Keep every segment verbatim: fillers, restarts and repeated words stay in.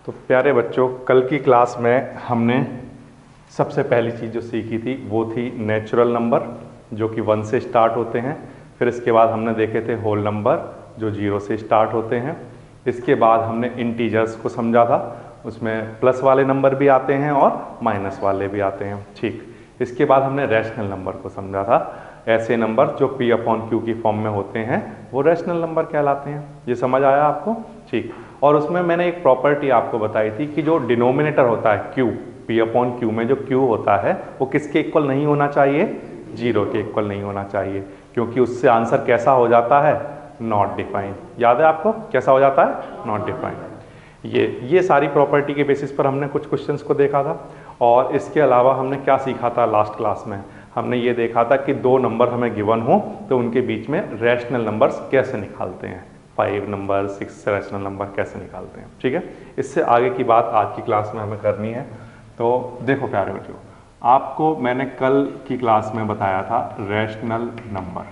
तो प्यारे बच्चों, कल की क्लास में हमने सबसे पहली चीज़ जो सीखी थी वो थी नेचुरल नंबर जो कि वन से स्टार्ट होते हैं। फिर इसके बाद हमने देखे थे होल नंबर जो जीरो से स्टार्ट होते हैं। इसके बाद हमने इंटीजर्स को समझा था, उसमें प्लस वाले नंबर भी आते हैं और माइनस वाले भी आते हैं। ठीक, इसके बाद हमने रैशनल नंबर को समझा था। ऐसे नंबर जो पी अपॉन क्यू की फॉर्म में होते हैं वो रैशनल नंबर कहलाते हैं। ये समझ आया आपको? ठीक। और उसमें मैंने एक प्रॉपर्टी आपको बताई थी कि जो डिनोमिनेटर होता है क्यू, पी अपॉन क्यू में जो क्यू होता है वो किसके इक्वल नहीं होना चाहिए? जीरो के इक्वल नहीं होना चाहिए, क्योंकि उससे आंसर कैसा हो जाता है? Not defined. याद है आपको कैसा हो जाता है? Not defined. ये ये सारी प्रॉपर्टी के बेसिस पर हमने कुछ क्वेश्चंस को देखा था। और इसके अलावा हमने क्या सीखा था लास्ट क्लास में? हमने ये देखा था कि दो नंबर हमें गिवन हो तो उनके बीच में रैशनल नंबर्स कैसे निकालते हैं, five number, six rational number कैसे निकालते हैं। ठीक है, इससे आगे की बात आज की क्लास में हमें करनी है। तो देखो प्यारे बच्चों, आपको मैंने कल की क्लास में बताया था rational number,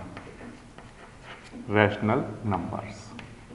rational numbers.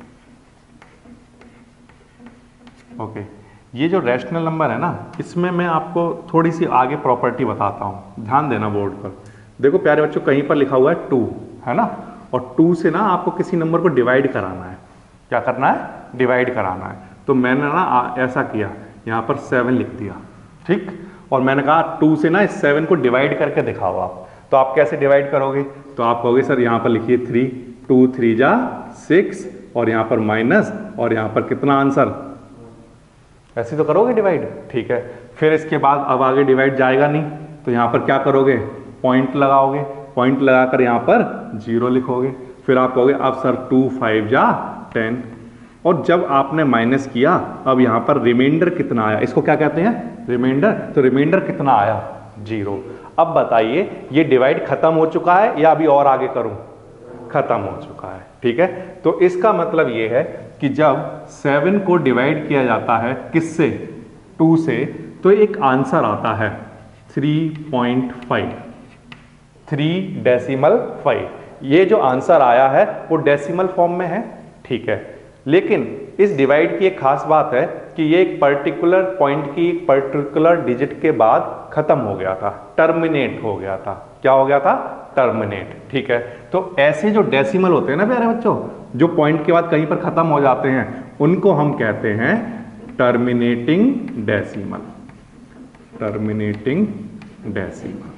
Okay, ये जो रैशनल नंबर है ना, इसमें मैं आपको थोड़ी सी आगे प्रॉपर्टी बताता हूँ, ध्यान देना बोर्ड पर। देखो प्यारे बच्चों, कहीं पर लिखा हुआ है टू, है ना, और टू से ना आपको किसी नंबर को डिवाइड कराना है। क्या करना है? डिवाइड कराना है। तो मैंने ना ऐसा किया, यहाँ पर सेवन लिख दिया। ठीक, और मैंने कहा टू से ना इस सेवन को डिवाइड करके दिखाओ आप। तो आप कैसे डिवाइड करोगे? तो आप कहोगे सर यहाँ पर लिखिए थ्री, टू थ्री जा सिक्स, और यहाँ पर माइनस, और यहाँ पर कितना आंसर? ऐसे तो करोगे डिवाइड। ठीक है, फिर इसके बाद अब आगे डिवाइड जाएगा नहीं, तो यहाँ पर क्या करोगे? पॉइंट लगाओगे, पॉइंट लगाकर यहाँ पर जीरो लिखोगे। फिर आप कहोगे अब सर टू फाइव जा टेन, और जब आपने माइनस किया अब यहाँ पर रिमाइंडर कितना आया? इसको क्या कहते हैं? रिमाइंडर। तो रिमाइंडर कितना आया? जीरो। अब बताइए ये डिवाइड खत्म हो चुका है या अभी और आगे करूं? खत्म हो चुका है। ठीक है, तो इसका मतलब ये है कि जब सेवन को डिवाइड किया जाता है किससे? टू से, तो एक आंसर आता है three point five, three decimal five. ये जो आंसर आया है वो डेसिमल फॉर्म में है। ठीक है, लेकिन इस डिवाइड की एक खास बात है कि ये एक पर्टिकुलर पॉइंट की एक पर्टिकुलर डिजिट के बाद खत्म हो गया था, टर्मिनेट हो गया था। क्या हो गया था? टर्मिनेट। ठीक है, तो ऐसे जो डेसिमल होते हैं ना प्यारे बच्चों, जो पॉइंट के बाद कहीं पर खत्म हो जाते हैं, उनको हम कहते हैं टर्मिनेटिंग डेसिमल, टर्मिनेटिंग डेसिमल।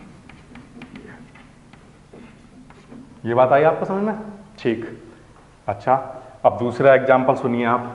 ये बात आई आपको समझ में? ठीक। अच्छा, अब दूसरा एग्जाम्पल सुनिए आप,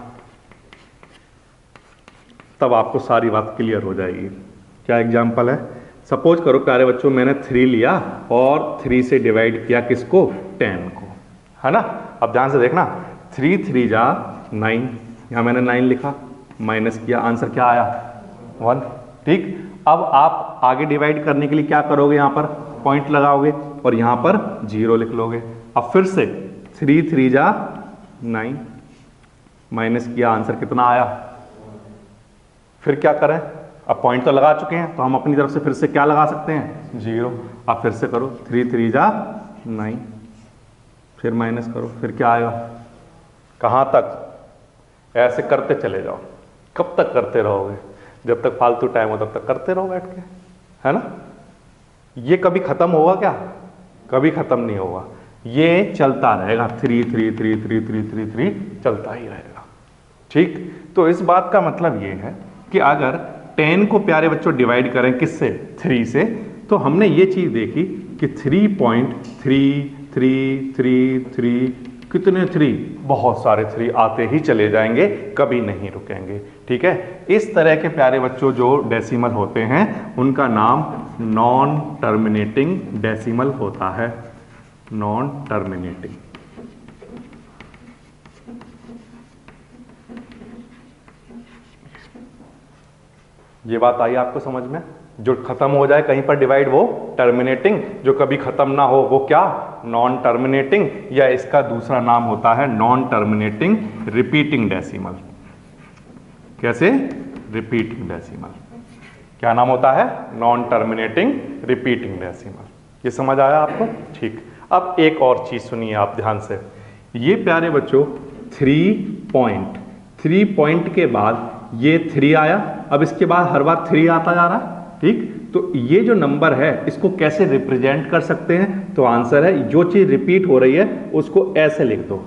तब आपको सारी बात क्लियर हो जाएगी। क्या एग्जाम्पल है? सपोज करो प्यारे बच्चों, मैंने थ्री लिया और थ्री से डिवाइड किया किसको? टेन को, है ना। अब ध्यान से देखना, थ्री थ्री जा नाइन, यहाँ मैंने नाइन लिखा, माइनस किया, आंसर क्या आया? वन। ठीक, अब आप आगे डिवाइड करने के लिए क्या करोगे? यहाँ पर पॉइंट लगाओगे और यहाँ पर जीरो लिख लोगे। अब फिर से थ्री थ्री जा नाइन, माइनस किया, आंसर कितना आया? फिर क्या करें? अब पॉइंट तो लगा चुके हैं, तो हम अपनी तरफ से फिर से क्या लगा सकते हैं? जीरो। अब फिर से करो, थ्री थ्री जा नाइन, फिर माइनस करो, फिर क्या आएगा? कहाँ तक? ऐसे करते चले जाओ। कब तक करते रहोगे? जब तक फालतू टाइम हो तब तक करते रहो बैठ के, है ना। ये कभी खत्म होगा क्या? कभी खत्म नहीं होगा, ये चलता रहेगा, three three three three three three three चलता ही रहेगा। ठीक, तो इस बात का मतलब ये है कि अगर टेन को प्यारे बच्चों डिवाइड करें किससे? थ्री से, तो हमने ये चीज देखी कि three point three three three three, कितने थ्री? बहुत सारे थ्री आते ही चले जाएंगे, कभी नहीं रुकेंगे। ठीक है, इस तरह के प्यारे बच्चों जो डेसिमल होते हैं उनका नाम नॉन टर्मिनेटिंग डेसिमल होता है, नॉन टर्मिनेटिंग। ये बात आई आपको समझ में? जो खत्म हो जाए कहीं पर डिवाइड वो टर्मिनेटिंग, जो कभी खत्म ना हो वो क्या? नॉन टर्मिनेटिंग, या इसका दूसरा नाम होता है नॉन टर्मिनेटिंग रिपीटिंग डेसिमल। कैसे? Repeating decimal. क्या नाम होता है? Non terminating repeating decimal. ये समझ आया आपको? ठीक। अब एक और चीज सुनिए आप ध्यान से। ये प्यारे बच्चों थ्री पॉइंट, थ्री पॉइंट के बाद ये थ्री आया, अब इसके बाद हर बार थ्री आता जा रहा है, ठीक। तो ये जो नंबर है इसको कैसे रिप्रेजेंट कर सकते हैं? तो आंसर है जो चीज रिपीट हो रही है उसको ऐसे लिख दो,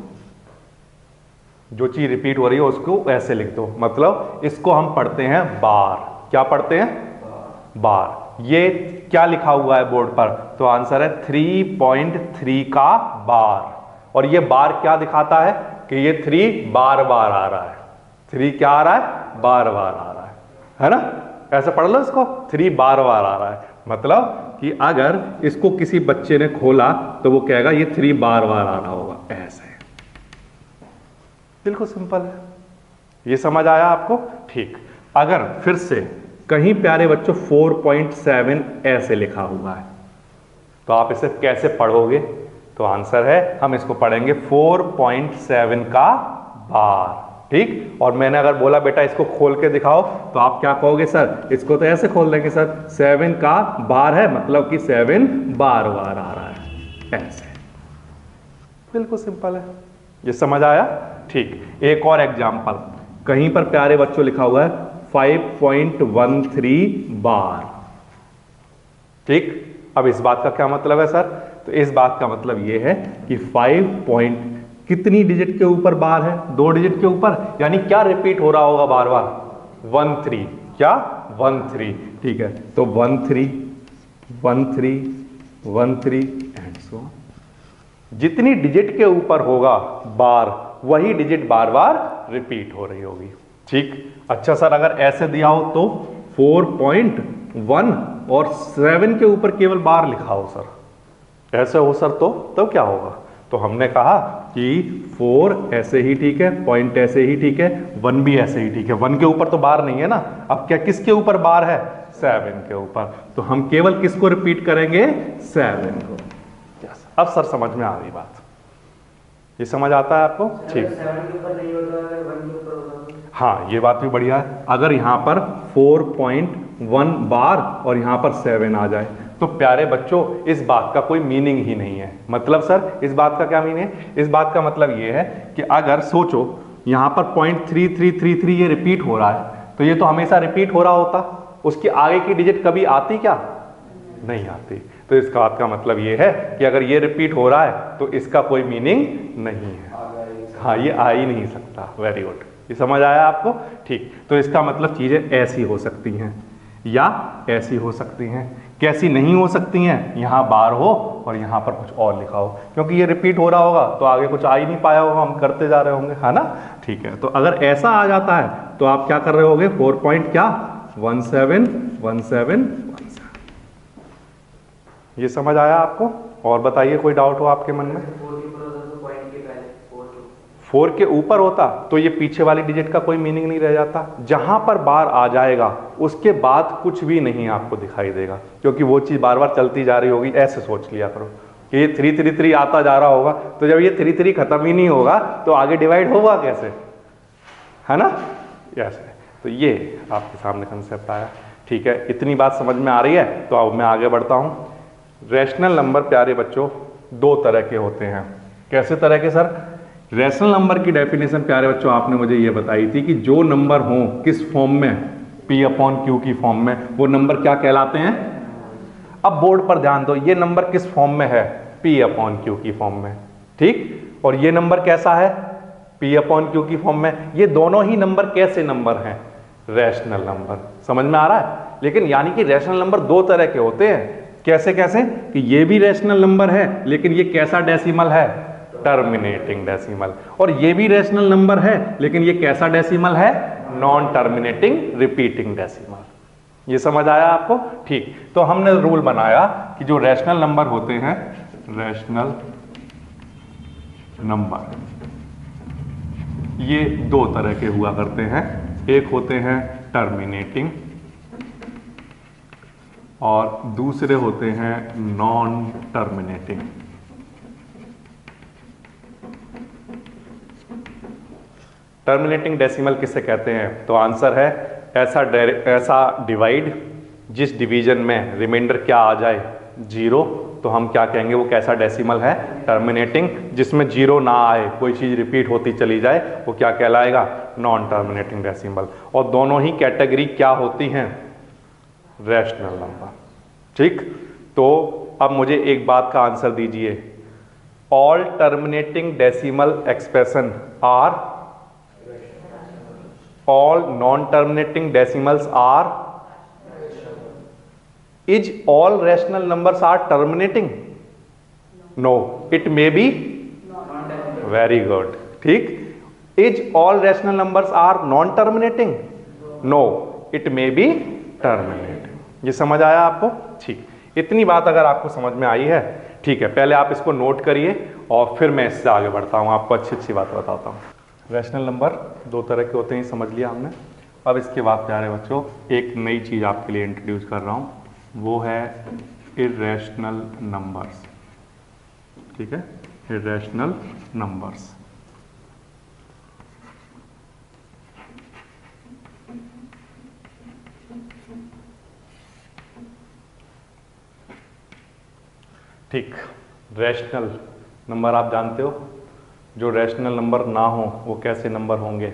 जो चीज रिपीट हो रही है उसको ऐसे लिख दो, मतलब इसको हम पढ़ते हैं बार। क्या पढ़ते हैं? बार। ये क्या लिखा हुआ है बोर्ड पर? तो आंसर है थ्री पॉइंट थ्री का बार। और ये बार क्या दिखाता है कि ये थ्री बार बार आ रहा है। थ्री क्या आ रहा है? बार बार आ रहा है, है ना? ऐसे पढ़ लो इसको, थ्री बार बार आ रहा है, मतलब कि अगर इसको किसी बच्चे ने खोला तो वो कहेगा ये थ्री बार बार आ रहा होगा, ऐसे। बिल्कुल सिंपल है। ये समझ आया आपको? ठीक। अगर फिर से कहीं प्यारे बच्चों फोर पॉइंट सेवन ऐसे लिखा हुआ है तो आप इसे कैसे पढ़ोगे? तो आंसर है हम इसको पढ़ेंगे फोर पॉइंट सेवन का बार, ठीक। और मैंने अगर बोला बेटा इसको खोल के दिखाओ तो आप क्या कहोगे? सर इसको तो ऐसे खोल देंगे सर, सेवन का बार है मतलब कि सेवन बार बार आ रहा है, ऐसे। बिल्कुल सिंपल है। ये समझ आया? ठीक। एक और एग्जांपल, कहीं पर प्यारे बच्चों लिखा हुआ है फाइव पॉइंट वन थ्री बार, ठीक। अब इस बात का क्या मतलब है सर? तो इस बात का मतलब ये है कि फाइव पॉइंट कितनी डिजिट के ऊपर बार है? दो डिजिट के ऊपर, यानी क्या रिपीट हो रहा होगा बार बार? One three. क्या? वन थ्री, ठीक है। तो one three, one three, one three and so on. जितनी डिजिट के ऊपर होगा बार, वही डिजिट बार बार रिपीट हो रही होगी, ठीक। अच्छा सर अगर ऐसे दिया हो तो फोर पॉइंट वन और सेवन के ऊपर केवल बार लिखा हो सर, ऐसे हो सर तो तो क्या होगा? तो हमने कहा कि फोर ऐसे ही ठीक है, पॉइंट ऐसे ही ठीक है, वन भी ऐसे ही ठीक है। वन के ऊपर तो बार नहीं है ना, अब क्या किसके ऊपर बार है? सेवन के ऊपर। तो हम केवल किसको रिपीट करेंगे? सेवन को। अब सर समझ में आ गई बात। ये समझ आता है आपको? ठीक। सेवन के ऊपर नहीं होता है, वन के ऊपर होता है। हाँ ये बात भी बढ़िया है। अगर यहाँ पर फोर पॉइंट वन बार और यहाँ पर सेवन आ जाए तो प्यारे बच्चों इस बात का कोई मीनिंग ही नहीं है। मतलब सर इस बात का क्या मीनिंग है? इस बात का मतलब ये है कि अगर सोचो यहाँ पर point three three three three ये रिपीट हो रहा है तो ये तो हमेशा रिपीट हो रहा होता, उसकी आगे की डिजिट कभी आती क्या? नहीं आती। तो इस बात का मतलब ये है कि अगर ये रिपीट हो रहा है तो इसका कोई मीनिंग नहीं है। हाँ ये आ ही नहीं सकता। Very good. ये समझ आया आपको? ठीक। तो इसका मतलब चीजें ऐसी हो सकती हैं या ऐसी हो सकती हैं। कैसी नहीं हो सकती हैं? यहाँ बार हो और यहाँ पर कुछ और लिखा हो, क्योंकि ये रिपीट हो रहा होगा तो आगे कुछ आ ही नहीं पाया होगा, हम करते जा रहे होंगे, है ना? ठीक है। तो अगर ऐसा आ जाता है तो आप क्या कर रहे होगे? फोर पॉइंट क्या? One seven one seven one seven. ये समझ आया आपको? और बताइए कोई डाउट हो आपके मन में? फोर के ऊपर होता तो ये पीछे वाली डिजिट का कोई मीनिंग नहीं रह जाता। जहां पर बार आ जाएगा उसके बाद कुछ भी नहीं आपको दिखाई देगा, क्योंकि वो चीज बार बार चलती जा रही होगी। ऐसे सोच लिया करो कि ये थ्री थ्री थ्री आता जा रहा होगा, तो जब ये थ्री थ्री खत्म ही नहीं होगा तो आगे डिवाइड होगा कैसे? है ना? ऐसे। तो ये आपके सामने कंसेप्ट आया। ठीक है, इतनी बात समझ में आ रही है? तो अब मैं आगे बढ़ता हूँ। रैशनल नंबर प्यारे बच्चों दो तरह के होते हैं। कैसे तरह के सर? रैशनल नंबर की डेफिनेशन प्यारे बच्चों आपने मुझे ये बताई थी कि जो नंबर हो किस फॉर्म में? पी अपॉन क्यू की फॉर्म में, वो नंबर क्या कहलाते हैं? अब बोर्ड पर ध्यान दो, ये नंबर किस फॉर्म में है? पी अपॉन क्यू की फॉर्म में, ठीक। और ये नंबर कैसा है? पी अपॉन क्यू की फॉर्म में। ये दोनों ही नंबर कैसे नंबर हैं? Rational number. समझ में आ रहा है? लेकिन यानी कि रैशनल नंबर दो तरह के होते हैं। कैसे कैसे? कि ये भी रैशनल नंबर है लेकिन ये कैसा डेसिमल है? Terminating decimal. और ये भी रैशनल नंबर है लेकिन ये कैसा डेसिमल है? Non terminating repeating decimal. ये समझ आया आपको? ठीक। तो हमने रूल बनाया कि जो रैशनल नंबर होते हैं, रैशनल नंबर ये दो तरह के हुआ करते हैं। एक होते हैं टर्मिनेटिंग और दूसरे होते हैं नॉन टर्मिनेटिंग। टर्मिनेटिंग डेसिमल किसे कहते हैं? तो आंसर है ऐसा ऐसा डिवाइड जिस डिवीजन में रिमाइंडर क्या आ जाए? जीरो, तो हम क्या कहेंगे वो कैसा डेसिमल है, टर्मिनेटिंग, जिसमें जीरो ना आए, कोई चीज़ रिपीट होती चली जाए, वो क्या कहलाएगा, नॉन टर्मिनेटिंग डेसिमल। और दोनों ही कैटेगरी क्या होती हैं, रैशनल नंबर। ठीक, तो अब मुझे एक बात का आंसर दीजिए, all terminating decimal expression are, all non terminating decimals are, is all rational numbers are terminating, no it may be, very good, ठीक, is all rational numbers are non terminating, no it may be terminating. ये समझ आया आपको, ठीक, इतनी बात अगर आपको समझ में आई है, ठीक है, पहले आप इसको नोट करिए और फिर मैं इससे आगे बढ़ता हूँ, आपको अच्छी अच्छी बात बताता हूँ। रैशनल नंबर दो तरह के होते हैं, समझ लिया हमने। अब इसके बाद प्यारे बच्चों एक नई चीज़ आपके लिए इंट्रोड्यूस कर रहा हूँ, वो है इर्रेशनल नंबर्स। ठीक है, इर्रेशनल नंबर्स। ठीक, रैशनल नंबर आप जानते हो, जो रैशनल नंबर ना हो वो कैसे नंबर होंगे।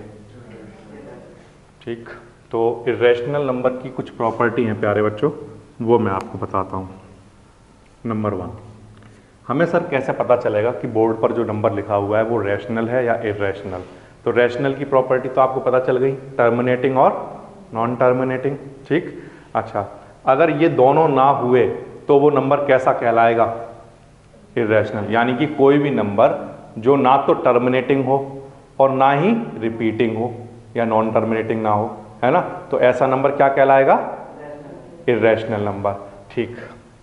ठीक, तो इर्रेशनल नंबर की कुछ प्रॉपर्टी हैं प्यारे बच्चों, वो मैं आपको बताता हूँ। नंबर वन, हमें सर कैसे पता चलेगा कि बोर्ड पर जो नंबर लिखा हुआ है वो रैशनल है या इर्रेशनल। तो रैशनल की प्रॉपर्टी तो आपको पता चल गई, टर्मिनेटिंग और नॉन टर्मिनेटिंग। ठीक, अच्छा, अगर ये दोनों ना हुए तो वो नंबर कैसा कहलाएगा, इर्रेशनल। यानी कि कोई भी नंबर जो ना तो टर्मिनेटिंग हो और ना ही रिपीटिंग हो या नॉन टर्मिनेटिंग ना हो, है ना, तो ऐसा नंबर क्या कहलाएगा, इर्रेशनल नंबर। ठीक,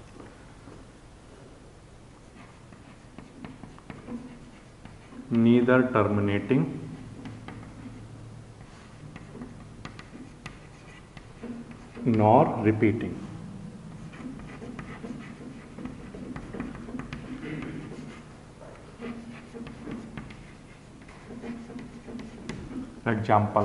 neither terminating nor repeating. Example,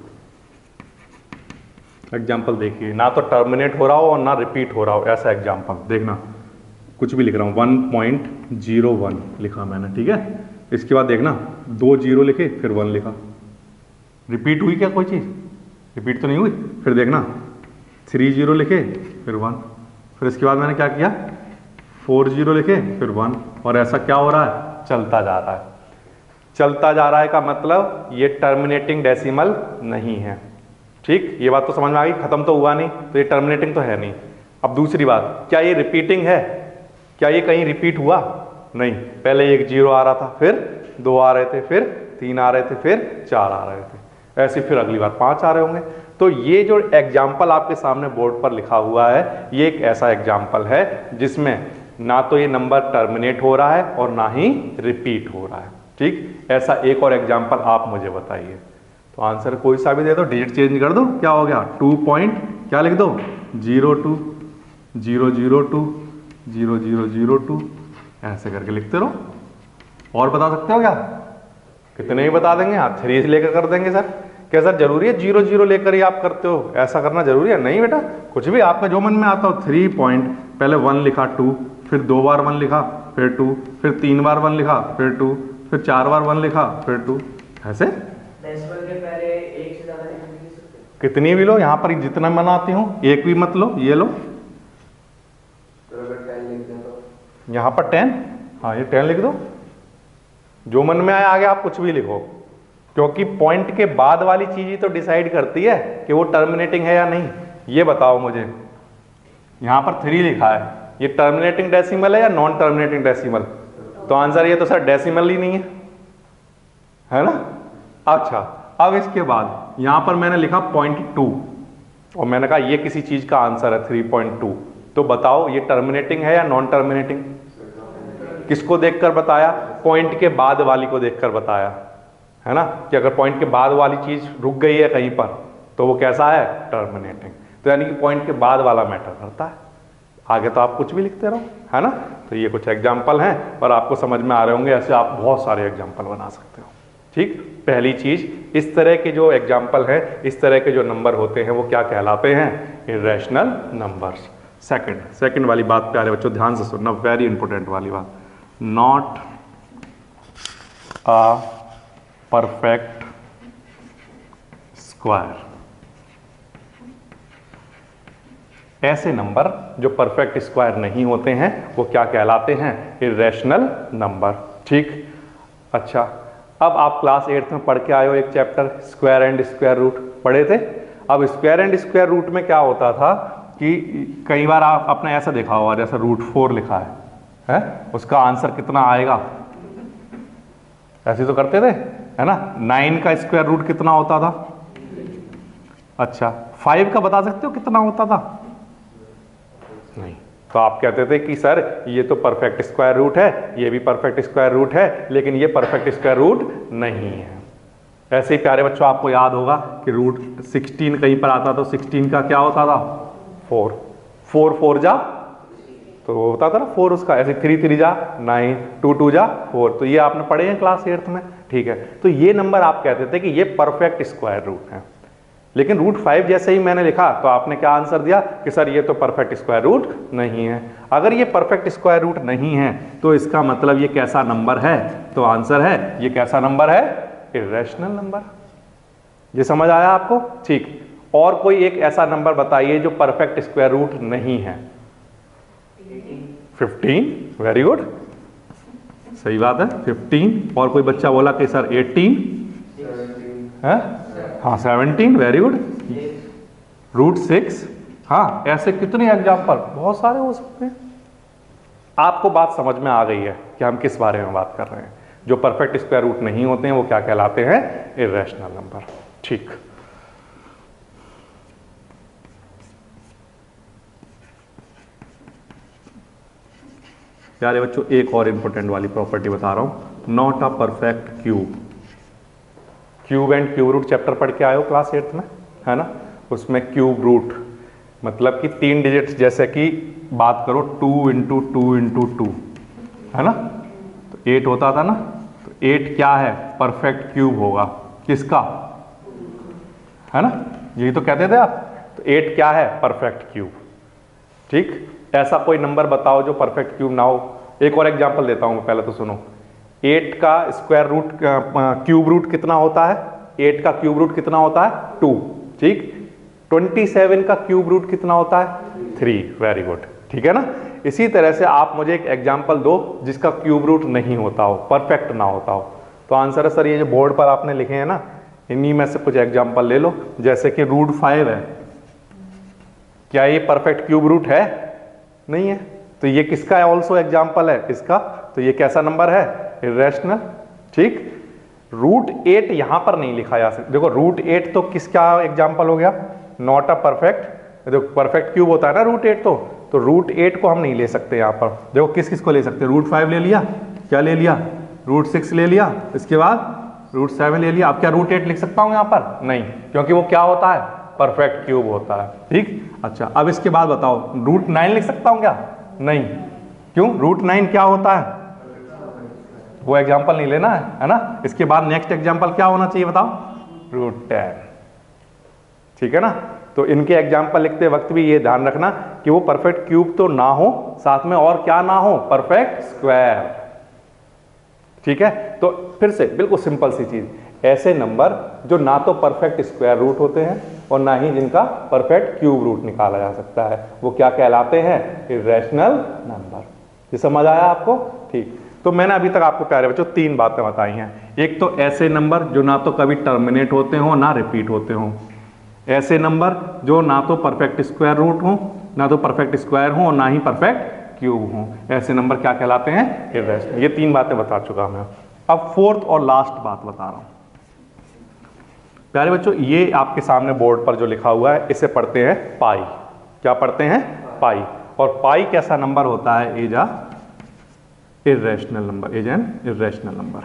example देखिए, ना तो टर्मिनेट हो रहा हो और ना रिपीट हो रहा हो, ऐसा एग्जाम्पल देखना, कुछ भी लिख रहा हूँ, वन पॉइंट जीरो वन लिखा मैंने, ठीक है, इसके बाद देखना दो जीरो लिखे फिर वन लिखा, रिपीट हुई क्या कोई चीज़, रिपीट तो नहीं हुई। फिर देखना थ्री जीरो लिखे फिर वन, फिर इसके बाद मैंने क्या किया, फोर जीरो लिखे फिर वन, और ऐसा क्या हो रहा है, चलता जा रहा है। चलता जा रहा है का मतलब ये टर्मिनेटिंग डेसिमल नहीं है। ठीक, ये बात तो समझ में आ गई, खत्म तो हुआ नहीं, तो ये टर्मिनेटिंग तो है नहीं। अब दूसरी बात, क्या ये रिपीटिंग है, क्या ये कहीं रिपीट हुआ, नहीं, पहले एक जीरो आ रहा था, फिर दो आ रहे थे, फिर तीन आ रहे थे, फिर चार आ रहे थे, ऐसे फिर अगली बार पांच आ रहे होंगे। तो ये जो एग्जाम्पल आपके सामने बोर्ड पर लिखा हुआ है, ये एक ऐसा एग्जाम्पल है जिसमें ना तो ये नंबर टर्मिनेट हो रहा है और ना ही रिपीट हो रहा है। ठीक, ऐसा एक और एग्जाम्पल आप मुझे बताइए। तो आंसर कोई सा भी दे दो, डिजिट चेंज कर दो, क्या हो गया, टू पॉइंट क्या लिख दो, zero two zero zero two zero zero zero two, ऐसे करके लिखते रहो। और बता सकते हो क्या, कितने ही बता देंगे, हाँ थ्री से लेकर कर देंगे सर। क्या सर जरूरी है जीरो जीरो लेकर ही आप करते हो, ऐसा करना जरूरी है, नहीं बेटा, कुछ भी आपका जो मन में आता हो। थ्री पॉइंट, पहले वन लिखा, टू, फिर दो बार वन लिखा, फिर टू, फिर तीन बार वन लिखा, फिर टू, फिर चार बार वन लिखा, फिर टू, ऐसे डेसिमल के पहले एक से ज्यादा नहीं लिख सकते, कितनी भी लो, यहाँ पर जितना बनाती हूँ, एक भी मत लो, ये लो, तो अगर टेन लिख दें तो यहाँ पर टेन, हाँ ये टेन लिख दो, जो मन में आए आगे आप कुछ भी लिखो, क्योंकि पॉइंट के बाद वाली चीज ही तो डिसाइड करती है कि वो टर्मिनेटिंग है या नहीं। ये बताओ मुझे, यहाँ पर थ्री लिखा है, ये टर्मिनेटिंग डेसिमल है या नॉन टर्मिनेटिंग डेसिमल, तो आंसर ये तो सर डेसिमल ही नहीं है, है ना। अच्छा, अब इसके बाद यहां पर मैंने लिखा पॉइंट टू और मैंने कहा ये किसी चीज का आंसर है थ्री पॉइंट टू, तो बताओ ये टर्मिनेटिंग है या नॉन टर्मिनेटिंग। किसको देखकर बताया, पॉइंट के बाद वाली को देखकर बताया, है ना, कि अगर पॉइंट के बाद वाली चीज रुक गई है कहीं पर तो वो कैसा है, टर्मिनेटिंग। तो यानी कि पॉइंट के बाद वाला मैटर करता है, आगे तो आप कुछ भी लिखते रहो, है ना। तो ये कुछ एग्जाम्पल हैं और आपको समझ में आ रहे होंगे, ऐसे आप बहुत सारे एग्जाम्पल बना सकते हो। ठीक, पहली चीज, इस तरह के जो एग्जाम्पल है, इस तरह के जो नंबर होते हैं वो क्या कहलाते हैं, इर्रेशनल नंबर्स। सेकंड सेकंड वाली बात प्यारे बच्चों ध्यान से सुनना, वेरी इंपॉर्टेंट वाली बात, नॉट अ परफेक्ट स्क्वायर। ऐसे नंबर जो परफेक्ट स्क्वायर नहीं होते हैं वो क्या कहलाते हैं? Irrational number. ठीक, अच्छा, अब आप क्लास एट्थ में पढ़ के आए हो एक chapter square and square root पढ़े थे। अब स्क्वायर एंड स्क्वायर रूट में क्या होता था कि कई बार आप अपने ऐसा देखा होगा, जैसा रूट फोर लिखा है, है? उसका आंसर कितना आएगा? ऐसे तो करते थे, है ना? नाइन का स्क्वायर रूट कितना होता था? अच्छा, फाइव का बता सकते हो कितना होता था? नहीं। तो आप कहते थे कि सर ये तो परफेक्ट स्क्वायर रूट है, ये भी परफेक्ट स्क्वायर रूट है, लेकिन ये परफेक्ट स्क्वायर रूट नहीं है। ऐसे ही प्यारे बच्चों आपको याद होगा कि रूट सिक्सटीन कहीं पर आता तो सिक्सटीन का क्या होता था? फोर। फोर फोर जा तो होता था ना फोर उसका, ऐसे थ्री थ्री जा नाइन, टू टू जा फोर। तो ये आपने पढ़े हैं क्लास एट्थ में, ठीक है? तो ये नंबर आप कहते थे कि ये परफेक्ट स्क्वायर रूट है। लेकिन रूट फाइव जैसे ही मैंने लिखा तो आपने क्या आंसर दिया कि सर ये तो परफेक्ट स्क्वायर रूट नहीं है। अगर ये परफेक्ट स्क्वायर रूट नहीं है तो इसका मतलब ये कैसा नंबर है? तो आंसर है ये कैसा नंबर है? Irrational number. ये समझ आया आपको? ठीक। और कोई एक ऐसा नंबर बताइए जो परफेक्ट स्क्वायर रूट नहीं है। फिफ्टीन, वेरी गुड, सही बात है, फिफ्टीन। और कोई बच्चा बोला कि सर एटीन है, हाँ seventeen, very good. Root six, हाँ। ऐसे कितने एग्जाम्पल, बहुत सारे हो सकते हैं। आपको बात समझ में आ गई है कि हम किस बारे में बात कर रहे हैं। जो परफेक्ट स्क्वायर रूट नहीं होते हैं वो क्या कहलाते हैं? Irrational number. ठीक, प्यारे बच्चों एक और इंपॉर्टेंट वाली प्रॉपर्टी बता रहा हूं, not a perfect cube. Cube and cube root chapter पढ़ के आए हो क्लास एट्थ में, है ना? उसमें क्यूब रूट मतलब कि तीन डिजिट्स, जैसे कि बात करो two into two into two, है ना? तो एट होता था ना, तो एट क्या है? परफेक्ट क्यूब होगा किसका? है ना? यही तो कहते थे आप। तो एट क्या है? Perfect cube. ठीक, ऐसा कोई नंबर बताओ जो परफेक्ट क्यूब ना हो। एक और एग्जांपल देता हूं, पहले तो सुनो। एट का स्क्वायर रूट क्यूब रूट कितना होता है? एट का क्यूब रूट कितना होता है? टू। ठीक, ट्वेंटी सेवन का क्यूब रूट कितना होता है? थ्री। वेरी गुड, ठीक है ना? इसी तरह से आप मुझे एक एग्जांपल दो जिसका क्यूब रूट नहीं होता हो, परफेक्ट ना होता हो। तो आंसर है सर ये जो बोर्ड पर आपने लिखे हैं ना, इन्हीं में से कुछ एग्जांपल ले लो। जैसे कि रूट फाइव है, क्या ये परफेक्ट क्यूब रूट है? नहीं है। तो ये किसका है? ऑल्सो एग्जाम्पल है इसका। तो ये कैसा नंबर है? इर्रेशनल। ठीक, रूट एट यहां पर नहीं लिखा जा सकता। देखो रूट एट तो किसका एग्जाम्पल हो गया? Not a perfect. देखो परफेक्ट क्यूब होता है ना रूट एट, तो तो रूट एट को हम नहीं ले सकते यहां पर। देखो किस किस को ले सकते? रूट फाइव ले लिया, क्या ले लिया? रूट सिक्स ले लिया, इसके बाद रूट सेवन ले लिया। अब क्या रूट एट लिख सकता हूं यहां पर? नहीं, क्योंकि वो क्या होता है? परफेक्ट क्यूब होता है। ठीक, अच्छा अब इसके बाद बताओ, रूट नाइन लिख सकता हूं क्या? नहीं, क्यों? रूट नाइन क्या होता है? वो एग्जाम्पल नहीं लेना है, है ना? इसके बाद नेक्स्ट एग्जाम्पल क्या होना चाहिए बताओ? Root ten. ठीक है ना? तो इनके एग्जाम्पल लिखते वक्त भी ये ध्यान रखना कि वो परफेक्ट क्यूब तो ना हो, साथ में और क्या ना हो? Perfect square. ठीक है, तो फिर से बिल्कुल सिंपल सी चीज, ऐसे नंबर जो ना तो परफेक्ट स्क्वायर रूट होते हैं और ना ही जिनका परफेक्ट क्यूब रूट निकाला जा सकता है, वो क्या कहलाते हैं? Irrational number. ये समझ आया आपको? ठीक, तो मैंने अभी तक आपको प्यारे बच्चों तीन बातें बताई हैं। एक तो ऐसे नंबर जो ना तो कभी टर्मिनेट होते हो ना रिपीट होते हो, ऐसे नंबर जो ना तो परफेक्ट स्क्वायर रूट हो, ना तो परफेक्ट स्क्वायर हो और ना ही परफेक्ट क्यूब हो, ऐसे नंबर क्या कहलाते हैं? इर्रेशनल। ये तीन बातें बता चुका मैं। अब फोर्थ और लास्ट बात बता रहा हूं प्यारे बच्चों। ये आपके सामने बोर्ड पर जो लिखा हुआ है इसे पढ़ते हैं पाई। क्या पढ़ते हैं? पाई। और पाई कैसा नंबर होता है? Is a irrational number, is an irrational number.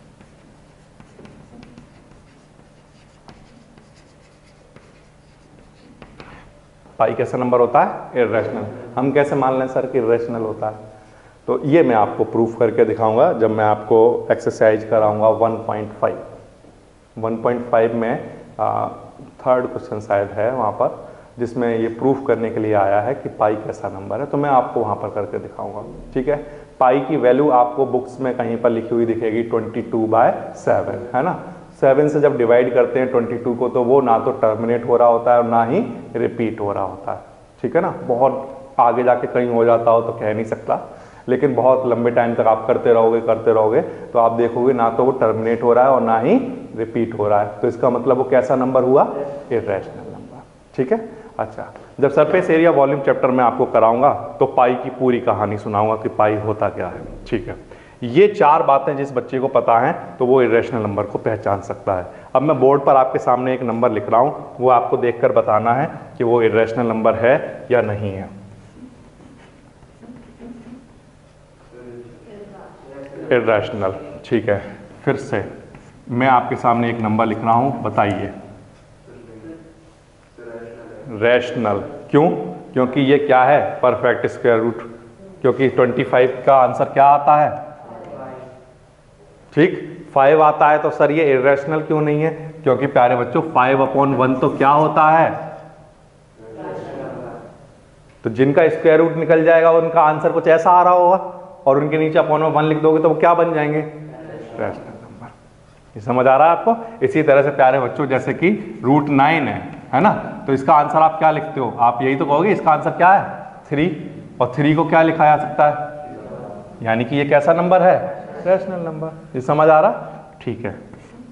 Pi कैसा नंबर होता है? इर्रेशनल। हम कैसे मान लें सर कि इर्रेशनल होता है? तो ये मैं आपको प्रूफ करके दिखाऊंगा जब मैं आपको एक्सरसाइज कराऊंगा one point five. One point five में थर्ड क्वेश्चन शायद है वहाँ पर, जिसमें ये प्रूफ करने के लिए आया है कि पाई कैसा नंबर है, तो मैं आपको वहाँ पर करके दिखाऊंगा। ठीक है, पाई की वैल्यू आपको बुक्स में कहीं पर लिखी हुई दिखेगी ट्वेंटी टू बाय सेवन, है ना। सेवन से जब डिवाइड करते हैं ट्वेंटी टू को, तो वो ना तो टर्मिनेट हो रहा होता है और ना ही रिपीट हो रहा होता है। ठीक है ना, बहुत आगे जाके कहीं हो जाता हो तो कह नहीं सकता, लेकिन बहुत लंबे टाइम तक आप करते रहोगे करते रहोगे तो आप देखोगे ना तो वो टर्मिनेट हो रहा है और ना ही रिपीट हो रहा है, तो इसका मतलब वो कैसा नंबर हुआ, इर्रेशनल नंबर। ठीक है, अच्छा, जब सरफेस एरिया वॉल्यूम चैप्टर में आपको कराऊंगा तो पाई की पूरी कहानी सुनाऊंगा कि पाई होता क्या है। ठीक है, ये चार बातें जिस बच्चे को पता है तो वो इर्रेशनल नंबर को पहचान सकता है। अब मैं बोर्ड पर आपके सामने एक नंबर लिख रहा हूँ, वो आपको देखकर बताना है कि वो इर्रेशनल नंबर है या नहीं है। इर्रेशनल, ठीक है, फिर से मैं आपके सामने एक नंबर लिख रहा हूँ, बताइए। रैशनल, क्यों? क्योंकि ये क्या है, परफेक्ट स्क्वायर रूट, क्योंकि पच्चीस का आंसर क्या आता है, ठीक, फाइव आता है, तो सर ये इर्रेशनल क्यों नहीं है? क्योंकि प्यारे बच्चों फाइव अपॉन वन तो क्या होता है, तो जिनका स्क्वायर रूट निकल जाएगा उनका आंसर कुछ ऐसा आ रहा होगा, और उनके नीचे अपॉन में वन लिख दोगे तो वो क्या बन जाएंगे, रैशनल नंबर। ये समझ आ रहा है आपको? इसी तरह से प्यारे बच्चों जैसे कि रूट नाइन है है ना, तो इसका आंसर आप क्या लिखते हो, आप यही तो कहोगे इसका आंसर क्या है, थ्री, और थ्री को क्या लिखा जा सकता है, यानी कि ये कैसा नंबर है, रैशनल नंबर। ये समझ आ रहा? ठीक है,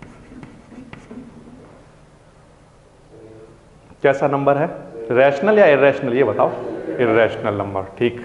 कैसा नंबर है, रैशनल या इर्रेशनल, ये बताओ। इर्रेशनल नंबर, ठीक।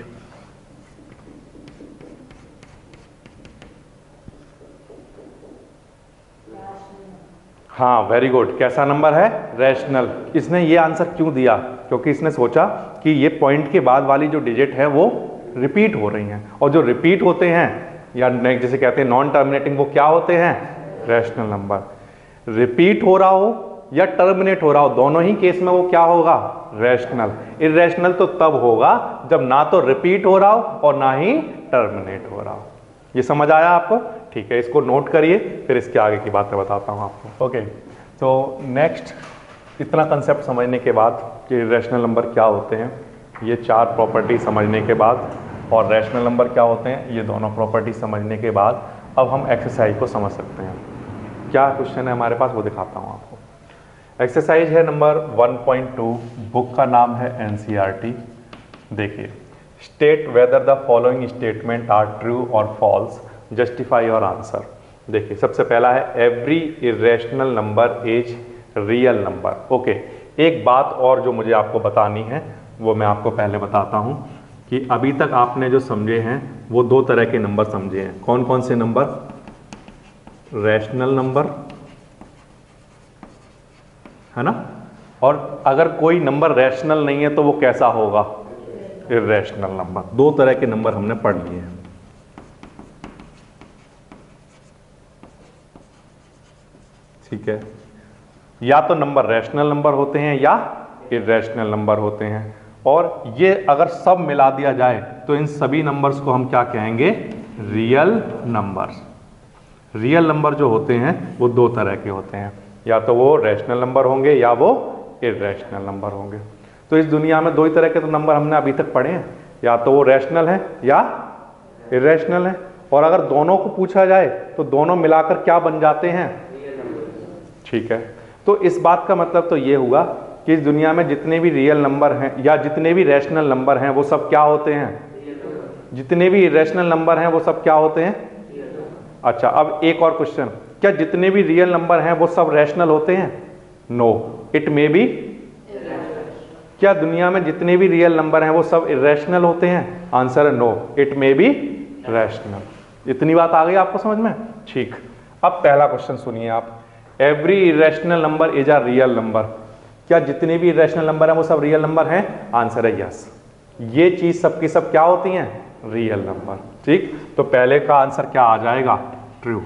हाँ, वेरी गुड, कैसा नंबर है, रैशनल। इसने ये आंसर क्यों दिया, क्योंकि इसने सोचा कि ये पॉइंट के बाद वाली जो डिजिट है वो रिपीट हो रही हैं, और जो रिपीट होते हैं या जैसे कहते हैं नॉन टर्मिनेटिंग, वो क्या होते हैं, रैशनल नंबर। रिपीट हो रहा हो या टर्मिनेट हो रहा हो, दोनों ही केस में वो क्या होगा, रैशनल। इर्रेशनल तो तब होगा जब ना तो रिपीट हो रहा हो और ना ही टर्मिनेट हो रहा हो। ये समझ आया आपको? ठीक है, इसको नोट करिए, फिर इसके आगे की बातें बताता हूँ आपको। ओके, तो नेक्स्ट, इतना कंसेप्ट समझने के बाद कि रैशनल नंबर क्या होते हैं, ये चार प्रॉपर्टी समझने के बाद, और रैशनल नंबर क्या होते हैं, ये दोनों प्रॉपर्टी समझने के बाद, अब हम एक्सरसाइज को समझ सकते हैं। क्या क्वेश्चन है हमारे पास वो दिखाता हूँ आपको। एक्सरसाइज है number one point two, book का नाम है एनसीईआरटी। देखिए, state whether the following statement are true और फॉल्स, जस्टिफाई योर आंसर। देखिए, सबसे पहला है every irrational number is real number. Okay, एक बात और जो मुझे आपको बतानी है वो मैं आपको पहले बताता हूं कि अभी तक आपने जो समझे हैं वो दो तरह के नंबर समझे हैं। कौन कौन से नंबर, रैशनल नंबर, है ना, और अगर कोई नंबर रैशनल नहीं है तो वो कैसा होगा, इर्रेशनल नंबर। दो तरह के नंबर हमने पढ़ लिए हैं। ठीक है, या तो नंबर रैशनल नंबर होते हैं या इर्रेशनल नंबर होते हैं, और ये अगर सब मिला दिया जाए तो इन सभी नंबर्स को हम क्या कहेंगे, रियल नंबर्स। रियल नंबर जो होते हैं वो दो तरह के होते हैं, या तो वो रैशनल नंबर होंगे या वो इर्रेशनल नंबर होंगे। तो इस दुनिया में दो ही तरह के तो नंबर हमने अभी तक पढ़े हैं, या तो वो रैशनल है या इर्रेशनल है, और अगर दोनों को पूछा जाए तो दोनों मिलाकर क्या बन जाते हैं, ठीक है। तो इस बात का मतलब तो ये हुआ कि इस दुनिया में जितने भी रियल नंबर हैं या जितने भी रैशनल नंबर हैं वो सब क्या होते हैं, जितने भी इर्रेशनल नंबर हैं वो सब क्या होते हैं। अच्छा, अब एक और क्वेश्चन, क्या जितने भी रियल नंबर हैं वो सब रैशनल होते हैं? No, it may be. क्या दुनिया में जितने भी रियल नंबर हैं वो सब इर्रेशनल होते हैं? आंसर है no, it may be rational. इतनी बात आ गई आपको समझ में? ठीक। अब पहला क्वेश्चन सुनिए आप, every irrational number is a real number. क्या जितने भी इरेशनल नंबर हैं वो सब रियल नंबर हैं? आंसर है यस। ये चीज सबकी सब क्या होती हैं, रियल नंबर। ठीक, तो पहले का आंसर क्या आ जाएगा, ट्रू।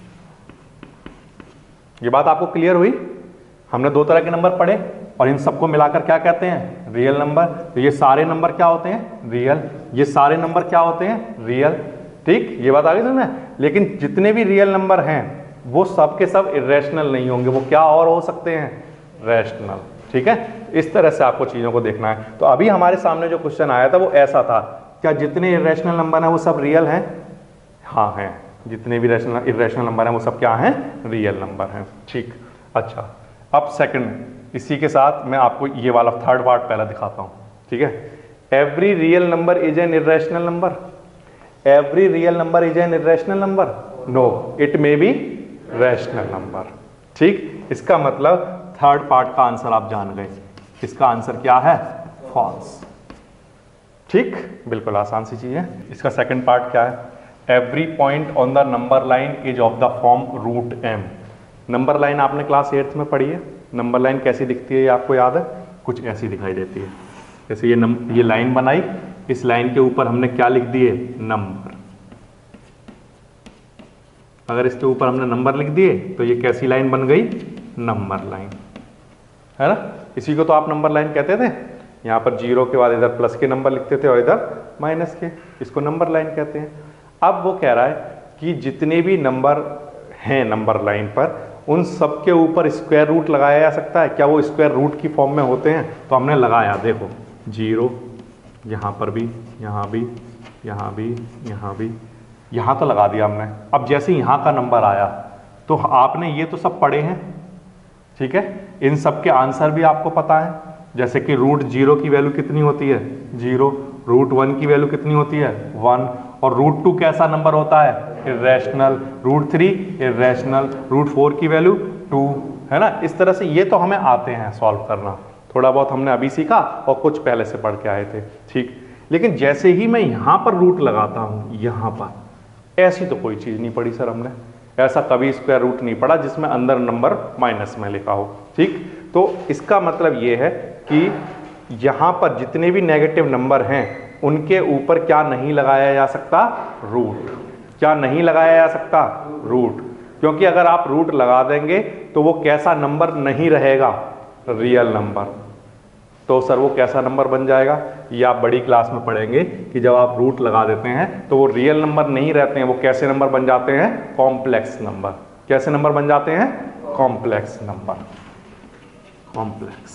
ये बात आपको क्लियर हुई? हमने दो तरह के नंबर पढ़े और इन सबको मिलाकर क्या कहते हैं, रियल नंबर। तो ये सारे नंबर क्या होते हैं, रियल। ये सारे नंबर क्या होते हैं, रियल। ठीक, ये बात आ गई समझ। लेकिन जितने भी रियल नंबर हैं वो सब के सब इरेशनल नहीं होंगे, वो क्या और हो सकते हैं, रैशनल। ठीक है, इस तरह से आपको चीज़ों को देखना है। तो अभी हमारे सामने जो क्वेश्चन आया था वो ऐसा था, क्या जितने इरेशनल नंबर हैं वो सब रियल हैं? हाँ हैं, जितने भी रैशनल इरेशनल नंबर हैं वो सब क्या हैं? रियल नंबर हैं। ठीक, अच्छा अब सेकंड, इसी के साथ मैं आपको ये वाला थर्ड पार्ट पहला दिखाता हूँ। ठीक है, every real number is an irrational number. Every real number is an irrational number? No, it may be rational number. ठीक, इसका मतलब थर्ड पार्ट का आंसर आप जान गए। इसका आंसर क्या है? फॉल्स। ठीक, बिल्कुल आसान सी चीज है। इसका सेकंड पार्ट क्या है? Every point on the number line is of the form root M. Number line आपने क्लास एट्थ में पढ़ी है। नंबर लाइन कैसी दिखती है ये आपको याद है? कुछ ऐसी दिखाई देती है। जैसे ये नम ये लाइन बनाई, इस लाइन के ऊपर हमने क्या लिख दिए? नंबर। अगर इसके ऊपर हमने नंबर लिख दिए तो ये कैसी लाइन बन गई? नंबर लाइन, है ना? इसी को तो आप नंबर लाइन कहते थे। यहाँ पर जीरो के बाद इधर प्लस के नंबर लिखते थे और इधर माइनस के, इसको नंबर लाइन कहते हैं। अब वो कह रहा है कि जितने भी नंबर हैं नंबर लाइन पर, उन सब के ऊपर स्क्वायर रूट लगाया जा सकता है। क्या वो स्क्वायर रूट की फॉर्म में होते हैं? तो हमने लगाया, देखो जीरो, यहाँ पर भी, यहाँ भी, यहाँ भी, यहाँ भी, यहाँ तो लगा दिया हमने। अब जैसे यहाँ का नंबर आया तो आपने ये तो सब पढ़े हैं, ठीक है, इन सब के आंसर भी आपको पता है। जैसे कि रूट जीरो की वैल्यू कितनी होती है? जीरो। रूट वन की वैल्यू कितनी होती है? वन। और रूट टू कैसा नंबर होता है? Irrational. Root three irrational. Root four की वैल्यू टू, है ना? इस तरह से ये तो हमें आते हैं सॉल्व करना। थोड़ा बहुत हमने अभी सीखा और कुछ पहले से पढ़ के आए थे, ठीक। लेकिन जैसे ही मैं यहाँ पर रूट लगाता हूँ, यहाँ पर, ऐसी तो कोई चीज़ नहीं पढ़ी सर हमने। ऐसा कभी स्क्वायर रूट नहीं पढ़ा जिसमें अंदर नंबर माइनस में लिखा हो, ठीक। तो इसका मतलब ये है कि यहाँ पर जितने भी नेगेटिव नंबर हैं उनके ऊपर क्या नहीं लगाया जा सकता? रूट। क्या नहीं लगाया जा सकता? रूट। क्योंकि अगर आप रूट लगा देंगे तो वो कैसा नंबर नहीं रहेगा? Real number. तो सर वो कैसा नंबर बन जाएगा? ये आप बड़ी क्लास में पढ़ेंगे कि जब आप रूट लगा देते हैं तो वो रियल नंबर नहीं रहते हैं, वो कैसे नंबर बन जाते हैं? Complex number. कैसे नंबर बन जाते हैं? Complex number. कॉम्प्लेक्स।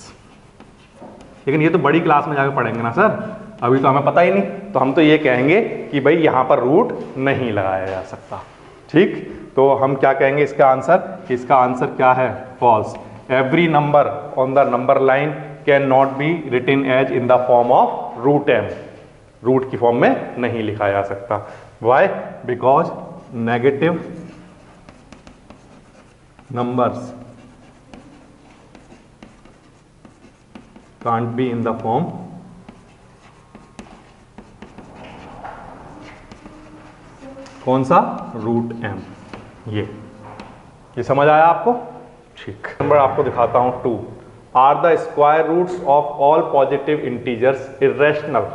लेकिन ये तो बड़ी क्लास में जाकर पढ़ेंगे ना सर, अभी तो हमें पता ही नहीं। तो हम तो ये कहेंगे कि भाई यहाँ पर रूट नहीं लगाया जा सकता, ठीक। तो हम क्या कहेंगे इसका आंसर? इसका आंसर क्या है? False. Every number on the number line can not be written as in the form of root M. Root की फॉर्म में नहीं लिखा जा सकता। Why? Because negative numbers can't be in the form कौन सा? Root M. ये ये समझ आया आपको? ठीक। नंबर आपको दिखाता हूं two. Are the square roots of all positive integers irrational?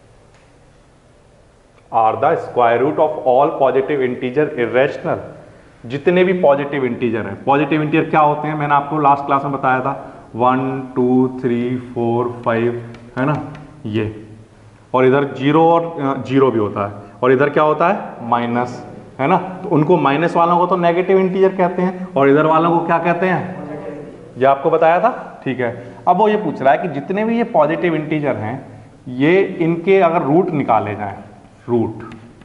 Are the square root of all positive integer irrational? जितने भी पॉजिटिव इंटीजर हैं, पॉजिटिव इंटीजर क्या होते हैं? मैंने आपको लास्ट क्लास में बताया था, one two three four five, है ना, ये। और इधर जीरो और जीरो भी होता है, और इधर क्या होता है? माइनस, है ना। तो उनको माइनस वालों को तो नेगेटिव इंटीजर कहते हैं, और इधर वालों को क्या कहते हैं? ये आपको बताया था, ठीक है। अब वो ये पूछ रहा है कि जितने भी ये पॉजिटिव इंटीजर हैं, ये इनके अगर रूट निकाले जाएं, रूट,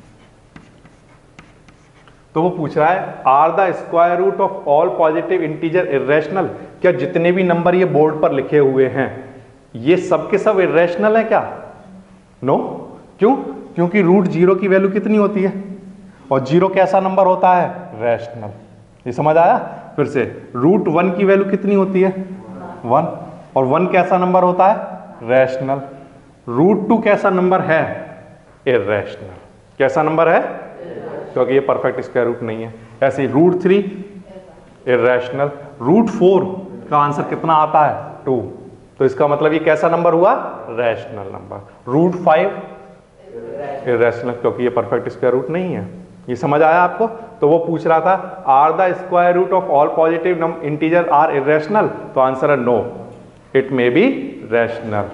तो वो पूछ रहा है are the square root of all positive integer irrational? क्या जितने भी नंबर ये बोर्ड पर लिखे हुए हैं ये सब के सब इरेशनल है क्या? नो। क्यों? क्योंकि रूट जीरो की वैल्यू कितनी होती है, और जीरो कैसा नंबर होता है? रैशनल। ये समझ आया? फिर से, रूट वन की वैल्यू कितनी होती है? वन, और वन कैसा नंबर होता है? रैशनल। रूट टू कैसा नंबर है? इरेशनल। कैसा नंबर है? क्योंकि ये परफेक्ट स्क्वायर रूट नहीं है। ऐसे ही root three irrational. Root four का आंसर कितना आता है? टू। तो इसका मतलब ये कैसा नंबर हुआ? Rational number. Root five irrational, क्योंकि ये परफेक्ट स्क्वायर रूट नहीं है। ये समझ आया आपको? तो वो पूछ रहा था are the square root of all positive integer are irrational? तो आंसर है no, it may be rational.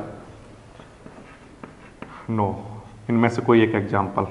No. इनमें से कोई एक एग्जांपल।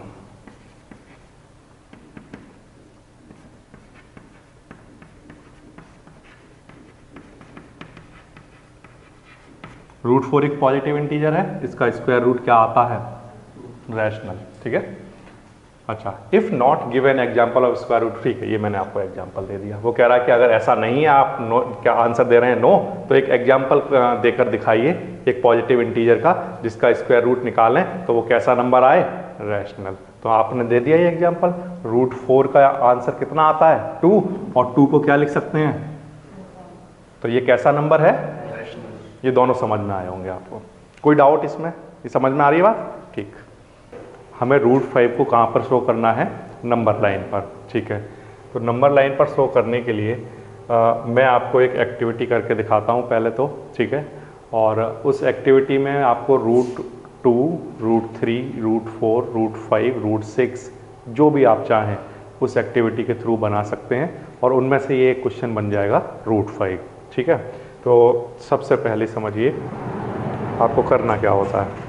रूट फोर एक पॉजिटिव इंटीजर है, इसका स्क्वायर रूट क्या आता है, रैशनल, ठीक है। अच्छा, if not given example of square root, ठीक है, ये मैंने आपको एग्जाम्पल दे दिया। वो कह रहा है कि अगर ऐसा नहीं है, आप नो क्या आंसर दे रहे हैं नो, तो एक एग्जाम्पल देकर दिखाइए एक पॉजिटिव इंटीजर का जिसका स्क्वायर रूट निकालें तो वो कैसा नंबर आए, रैशनल। तो आपने दे दिया ये एग्जाम्पल, रूट फोर का आंसर कितना आता है, टू, और टू को क्या लिख सकते हैं, तो ये कैसा नंबर है, रैशनल। ये दोनों समझ में आए होंगे आपको, कोई डाउट इसमें, ये समझ में आ रही है बात, ठीक। हमें रूट फाइव को कहाँ पर शो करना है, नंबर लाइन पर, ठीक है। तो नंबर लाइन पर शो करने के लिए आ, मैं आपको एक एक्टिविटी करके दिखाता हूँ पहले तो, ठीक है। और उस एक्टिविटी में आपको root two, root three, root four, root five, root six, जो भी आप चाहें उस एक्टिविटी के थ्रू बना सकते हैं, और उनमें से ये एक क्वेश्चन बन जाएगा रूट फाइव, ठीक है। तो सबसे पहले समझिए आपको करना क्या होता है।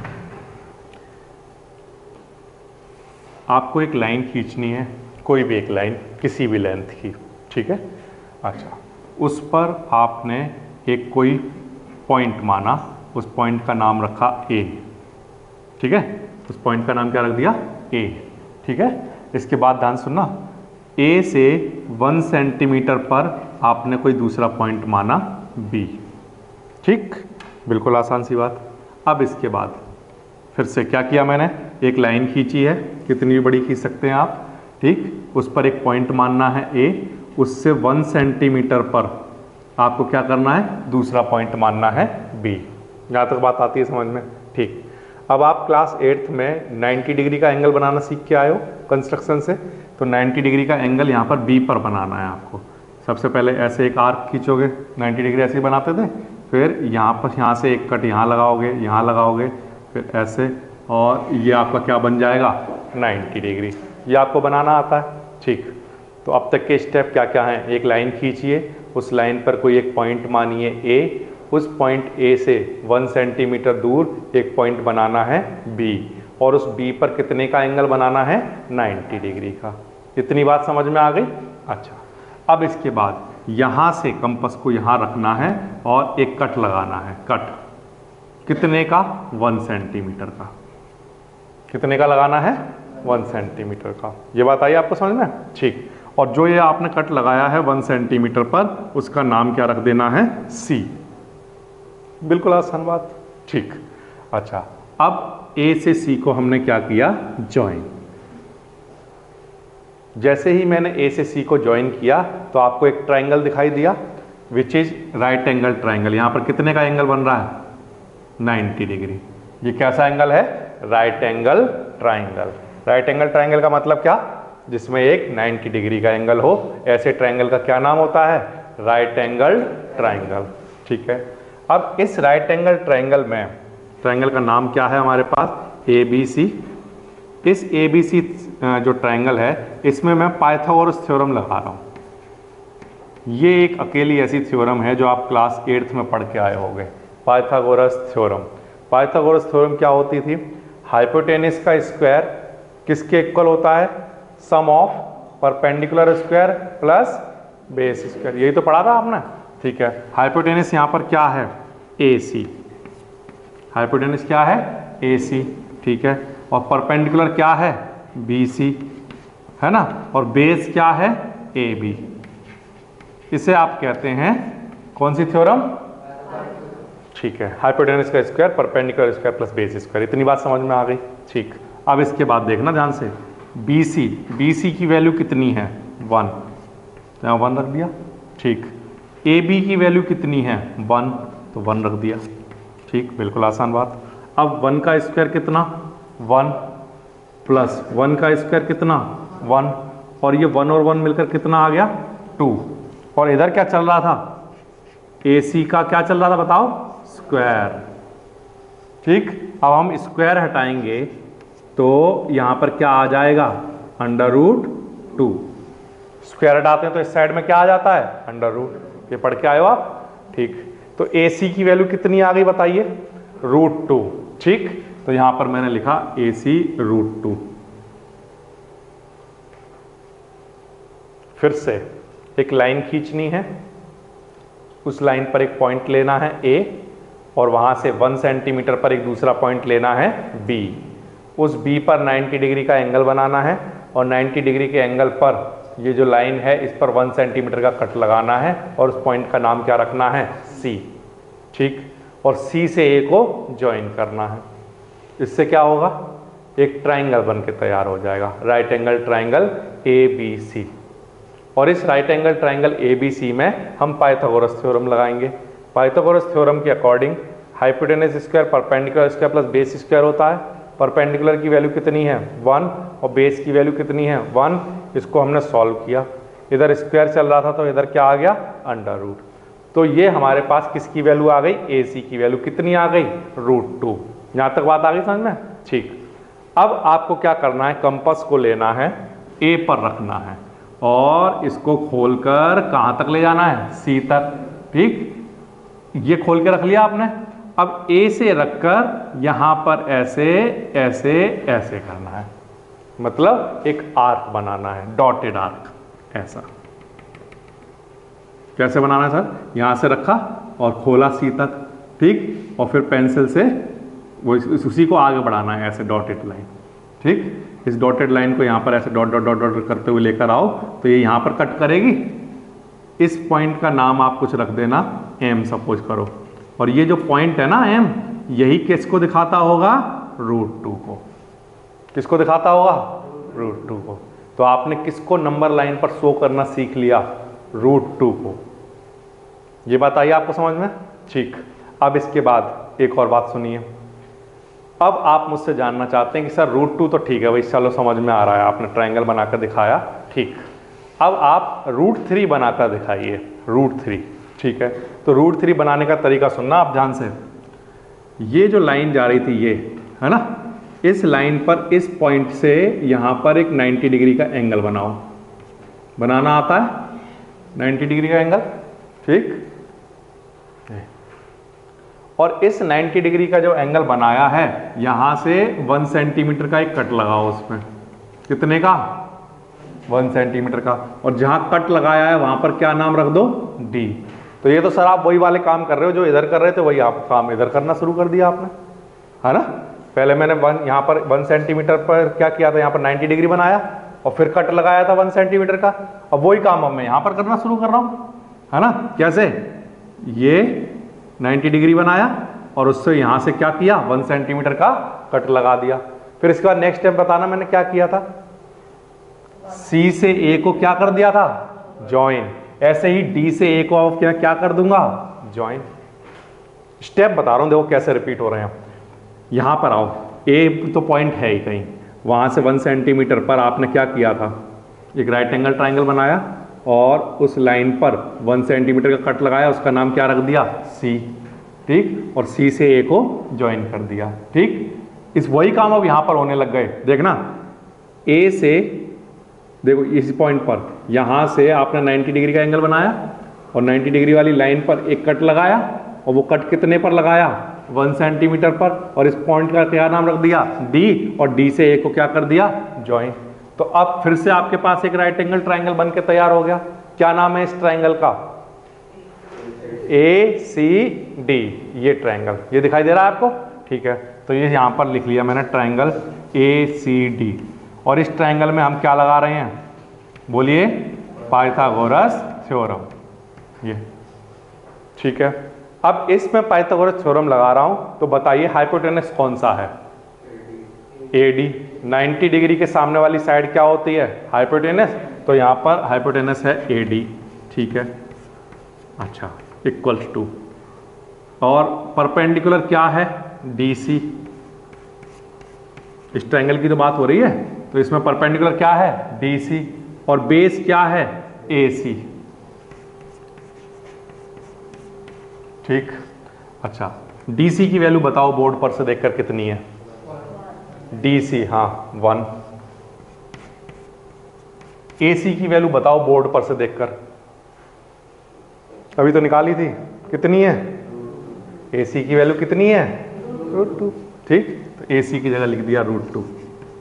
आपको एक लाइन खींचनी है, कोई भी एक लाइन, किसी भी लेंथ की, ठीक है। अच्छा, उस पर आपने एक कोई पॉइंट माना, उस पॉइंट का नाम रखा ए, ठीक है। उस पॉइंट का नाम क्या रख दिया, ए, ठीक है। इसके बाद ध्यान सुनना, ए से वन सेंटीमीटर पर आपने कोई दूसरा पॉइंट माना बी, ठीक, बिल्कुल आसान सी बात। अब इसके बाद फिर से क्या किया मैंने, एक लाइन खींची है, कितनी भी बड़ी खींच सकते हैं आप, ठीक। उस पर एक पॉइंट मानना है ए, उससे वन सेंटीमीटर पर आपको क्या करना है, दूसरा पॉइंट मानना है बी। यहाँ तक बात आती है समझ में, ठीक। अब आप क्लास एट्थ में नाइन्टी डिग्री का एंगल बनाना सीख के आए हो कंस्ट्रक्शन से, तो नाइन्टी डिग्री का एंगल यहाँ पर बी पर बनाना है आपको। सबसे पहले ऐसे एक आर्क खींचोगे, नाइन्टी डिग्री ऐसे ही बनाते थे, फिर यहाँ पर यहाँ से एक कट यहाँ लगाओगे, यहाँ लगाओगे, फिर ऐसे, और ये आपका क्या बन जाएगा, नाइन्टी डिग्री। ये आपको बनाना आता है, ठीक। तो अब तक के स्टेप क्या क्या हैं, एक लाइन खींचिए, उस लाइन पर कोई एक पॉइंट मानिए ए, उस पॉइंट ए से वन सेंटीमीटर दूर एक पॉइंट बनाना है बी, और उस बी पर कितने का एंगल बनाना है, नाइन्टी डिग्री का। इतनी बात समझ में आ गई। अच्छा, अब इसके बाद यहाँ से कंपास को यहाँ रखना है और एक कट लगाना है, कट कितने का, वन सेंटीमीटर का। कितने का लगाना है, वन सेंटीमीटर का। ये बात आई आपको समझ में, ठीक। और जो ये आपने कट लगाया है वन सेंटीमीटर पर, उसका नाम क्या रख देना है, सी। बिल्कुल आसान बात, ठीक। अच्छा, अब ए से सी को हमने क्या किया, ज्वाइन। जैसे ही मैंने ए से सी को ज्वाइन किया तो आपको एक ट्राइंगल दिखाई दिया, which is right angle triangle. यहाँ पर कितने का एंगल बन रहा है, नाइन्टी डिग्री। ये कैसा एंगल है, right angle triangle. Right angle triangle का मतलब क्या, जिसमें एक नाइन्टी डिग्री का एंगल हो, ऐसे ट्राइंगल का क्या नाम होता है, राइट एंगल ट्राइंगल, ठीक है। अब इस राइट एंगल ट्राइंगल में, ट्राइंगल का नाम क्या है हमारे पास, ए बी सी। इस ए बी सी जो ट्राइंगल है, इसमें मैं पाइथागोरस थ्योरम लगा रहा हूँ। ये एक अकेली ऐसी थ्योरम है जो आप क्लास एट्थ में पढ़ के आए होंगे, पाइथागोरस थ्योरम। पाइथागोरस थ्योरम क्या होती थी, हाइपोटेनस का स्क्वायर किसके इक्वल होता है, sum of perpendicular square plus base square. यही तो पढ़ा था आपने, ठीक है। हाइपोटेनस यहाँ पर क्या है, ए सी। हाइपोटेनस क्या है, ए सी, ठीक है। और परपेंडिकुलर क्या है, बी सी, है ना। और बेस क्या है, ए बी। इसे आप कहते हैं कौन सी थ्योरम, ठीक है, हाइपोटेनस का square perpendicular square plus base square. इतनी बात समझ में आ गई, ठीक। अब इसके बाद देखना ध्यान से, बी सी, बी सी की वैल्यू कितनी है, वन, तो यहाँ वन रख दिया, ठीक। ए बी की वैल्यू कितनी है, वन, तो वन रख दिया, ठीक, बिल्कुल आसान बात। अब वन का स्क्वायर कितना, वन, प्लस वन का स्क्वायर कितना, वन, और ये वन और वन मिलकर कितना आ गया, टू। और इधर क्या चल रहा था, ए सी का क्या चल रहा था बताओ, स्क्वायर, ठीक। अब हम स्क्वायर हटाएंगे तो यहां पर क्या आ जाएगा, अंडर रूट टू। स्क्वायर हटाते हैं तो इस साइड में क्या आ जाता है, अंडर रूट। ये पढ़ के आए हो आप, ठीक। तो ए सी की वैल्यू कितनी आ गई बताइए, रूट टू, ठीक। तो यहां पर मैंने लिखा ए सी रूट टू। फिर से एक लाइन खींचनी है, उस लाइन पर एक पॉइंट लेना है ए, और वहाँ से वन सेंटीमीटर पर एक दूसरा पॉइंट लेना है बी। उस बी पर नाइन्टी डिग्री का एंगल बनाना है और नाइन्टी डिग्री के एंगल पर ये जो लाइन है इस पर वन सेंटीमीटर का कट लगाना है और उस पॉइंट का नाम क्या रखना है, सी। ठीक, और सी से ए को ज्वाइन करना है। इससे क्या होगा, एक ट्राइंगल बन के तैयार हो जाएगा, right angle triangle A B C. और इस right angle triangle A B C में हम पाइथागोरस थ्योरम लगाएंगे। पाइथागोरस थ्योरम के according hypotenuse square perpendicular square plus base square होता है। परपेंडिकुलर की वैल्यू कितनी है, वन, और बेस की वैल्यू कितनी है, वन। इसको हमने सॉल्व किया, इधर स्क्वायर चल रहा था तो इधर क्या आ गया, अंडर रूट। तो ये हमारे पास किसकी वैल्यू आ गई, ए सी की वैल्यू कितनी आ गई, रूट टू। यहाँ तक बात आ गई समझ में। ठीक, अब आपको क्या करना है, कंपास को लेना है, ए पर रखना है और इसको खोलकर कहाँ तक ले जाना है, सी तक। ठीक, ये खोल के रख लिया आपने। अब ए से रखकर यहां पर ऐसे ऐसे ऐसे करना है, मतलब एक आर्क बनाना है, डॉटेड आर्क। ऐसा कैसे बनाना है सर, यहां से रखा और खोला सी तक। ठीक, और फिर पेंसिल से वो उसी को आगे बढ़ाना है, ऐसे डॉटेड लाइन। ठीक, इस डॉटेड लाइन को यहां पर ऐसे डॉट डॉट डॉट डॉट करते हुए लेकर आओ तो ये यहां पर कट करेगी। इस पॉइंट का नाम आप कुछ रख देना, एम सपोज करो। और ये जो पॉइंट है ना एम, यही किसको दिखाता होगा, रूट टू को। किसको दिखाता होगा, रूट टू को। तो आपने किसको नंबर लाइन पर शो करना सीख लिया, रूट टू को। ये बात आई आपको समझ में। ठीक, अब इसके बाद एक और बात सुनिए। अब आप मुझसे जानना चाहते हैं कि सर रूट टू तो ठीक है भाई, चलो समझ में आ रहा है, आपने ट्रायंगल बनाकर दिखाया। ठीक, अब आप रूट थ्री बनाकर दिखाइए, रूट थ्री। ठीक है, तो रूट थ्री बनाने का तरीका सुनना आप ध्यान से। ये जो लाइन जा रही थी ये है ना, इस लाइन पर इस पॉइंट से यहां पर एक नाइन्टी डिग्री का एंगल बनाओ। बनाना आता है नाइन्टी डिग्री का एंगल। ठीक, और इस नाइन्टी डिग्री का जो एंगल बनाया है यहां से वन सेंटीमीटर का एक कट लगाओ उसमें। कितने का, वन सेंटीमीटर का। और जहां कट लगाया है वहां पर क्या नाम रख दो, डी। तो ये तो सर आप वही वाले काम कर रहे हो जो इधर कर रहे थे, वही आप काम इधर करना शुरू कर दिया आपने, है ना। पहले मैंने वन यहाँ पर वन सेंटीमीटर पर क्या किया था, यहाँ पर नाइन्टी डिग्री बनाया और फिर कट लगाया था वन सेंटीमीटर का। अब वही काम अब मैं यहाँ पर करना शुरू कर रहा हूँ, है ना। कैसे, ये नाइन्टी डिग्री बनाया और उससे यहाँ से क्या किया, वन सेंटीमीटर का कट लगा दिया। फिर इसके बाद नेक्स्ट स्टेप बताना मैंने क्या किया था, सी से ए को क्या कर दिया था, ज्वाइन। ऐसे ही डी से ए को क्या क्या कर दूंगा, ज्वाइन। स्टेप बता रहा हूं, देखो कैसे रिपीट हो रहे हैं। यहां पर आओ, ए तो पॉइंट है ही कहीं, वहां से वन सेंटीमीटर पर आपने क्या किया था, एक राइट एंगल ट्राइंगल बनाया और उस लाइन पर वन सेंटीमीटर का कट लगाया, उसका नाम क्या रख दिया, सी। ठीक, और सी से ए को ज्वाइन कर दिया। ठीक, इस वही काम अब यहां पर होने लग गए। देखना, ए से देखो इस पॉइंट पर यहां से आपने नाइन्टी डिग्री का एंगल बनाया और नाइन्टी डिग्री वाली लाइन पर एक कट लगाया और वो कट कितने पर लगाया, वन सेंटीमीटर पर। और इस पॉइंट का क्या नाम रख दिया, डी। और डी से ए को क्या कर दिया, ज्वाइन। तो अब फिर से आपके पास एक राइट एंगल ट्राइंगल बन के तैयार हो गया। क्या नाम है इस ट्राइंगल का, ए सी डी। ये ट्राइंगल, ये दिखाई दे रहा है आपको। ठीक है, तो ये यहां पर लिख लिया मैंने, ट्राइंगल ए सी डी। और इस ट्राइंगल में हम क्या लगा रहे हैं, बोलिए, पाइथागोरस थ्योरम। ये ठीक है। अब इसमें पाइथागोरस थ्योरम लगा रहा हूं, तो बताइए हाइपोटेनस कौन सा है, ए डी। नाइन्टी डिग्री के सामने वाली साइड क्या होती है, हाइपोटेनस। तो यहां पर हाइपोटेनस है ए डी। ठीक है, अच्छा, इक्वल्स टू, और परपेंडिकुलर क्या है, डी सी। इस ट्रायंगल की तो बात हो रही है, तो इसमें परपेंडिकुलर क्या है, डी सी। और बेस क्या है, ए सी। ठीक, अच्छा, डी सी की वैल्यू बताओ बोर्ड पर से देखकर कितनी है, डी सी, हाँ वन। ए सी की वैल्यू बताओ बोर्ड पर से देखकर, अभी तो निकाली थी, कितनी है, ए सी की वैल्यू कितनी है, रूट टू। ठीक, तो ए सी की जगह लिख दिया रूट टू।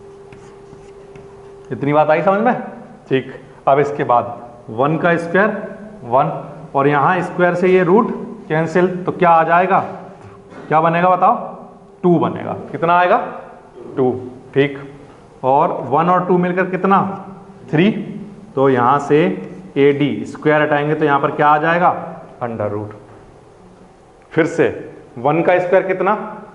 इतनी बात आई समझ में। ठीक, अब इसके बाद वन का स्क्वायर वन, और यहां स्क्वायर से ये रूट कैंसिल, तो क्या आ जाएगा, क्या बनेगा बताओ, टू बनेगा। कितना आएगा, टू, ठीक। और वन और टू मिलकर कितना, थ्री। तो यहां से ए डी स्क्वायर हटाएंगे तो यहां पर क्या आ जाएगा, अंडर रूट। फिर से वन का स्क्वायर कितना,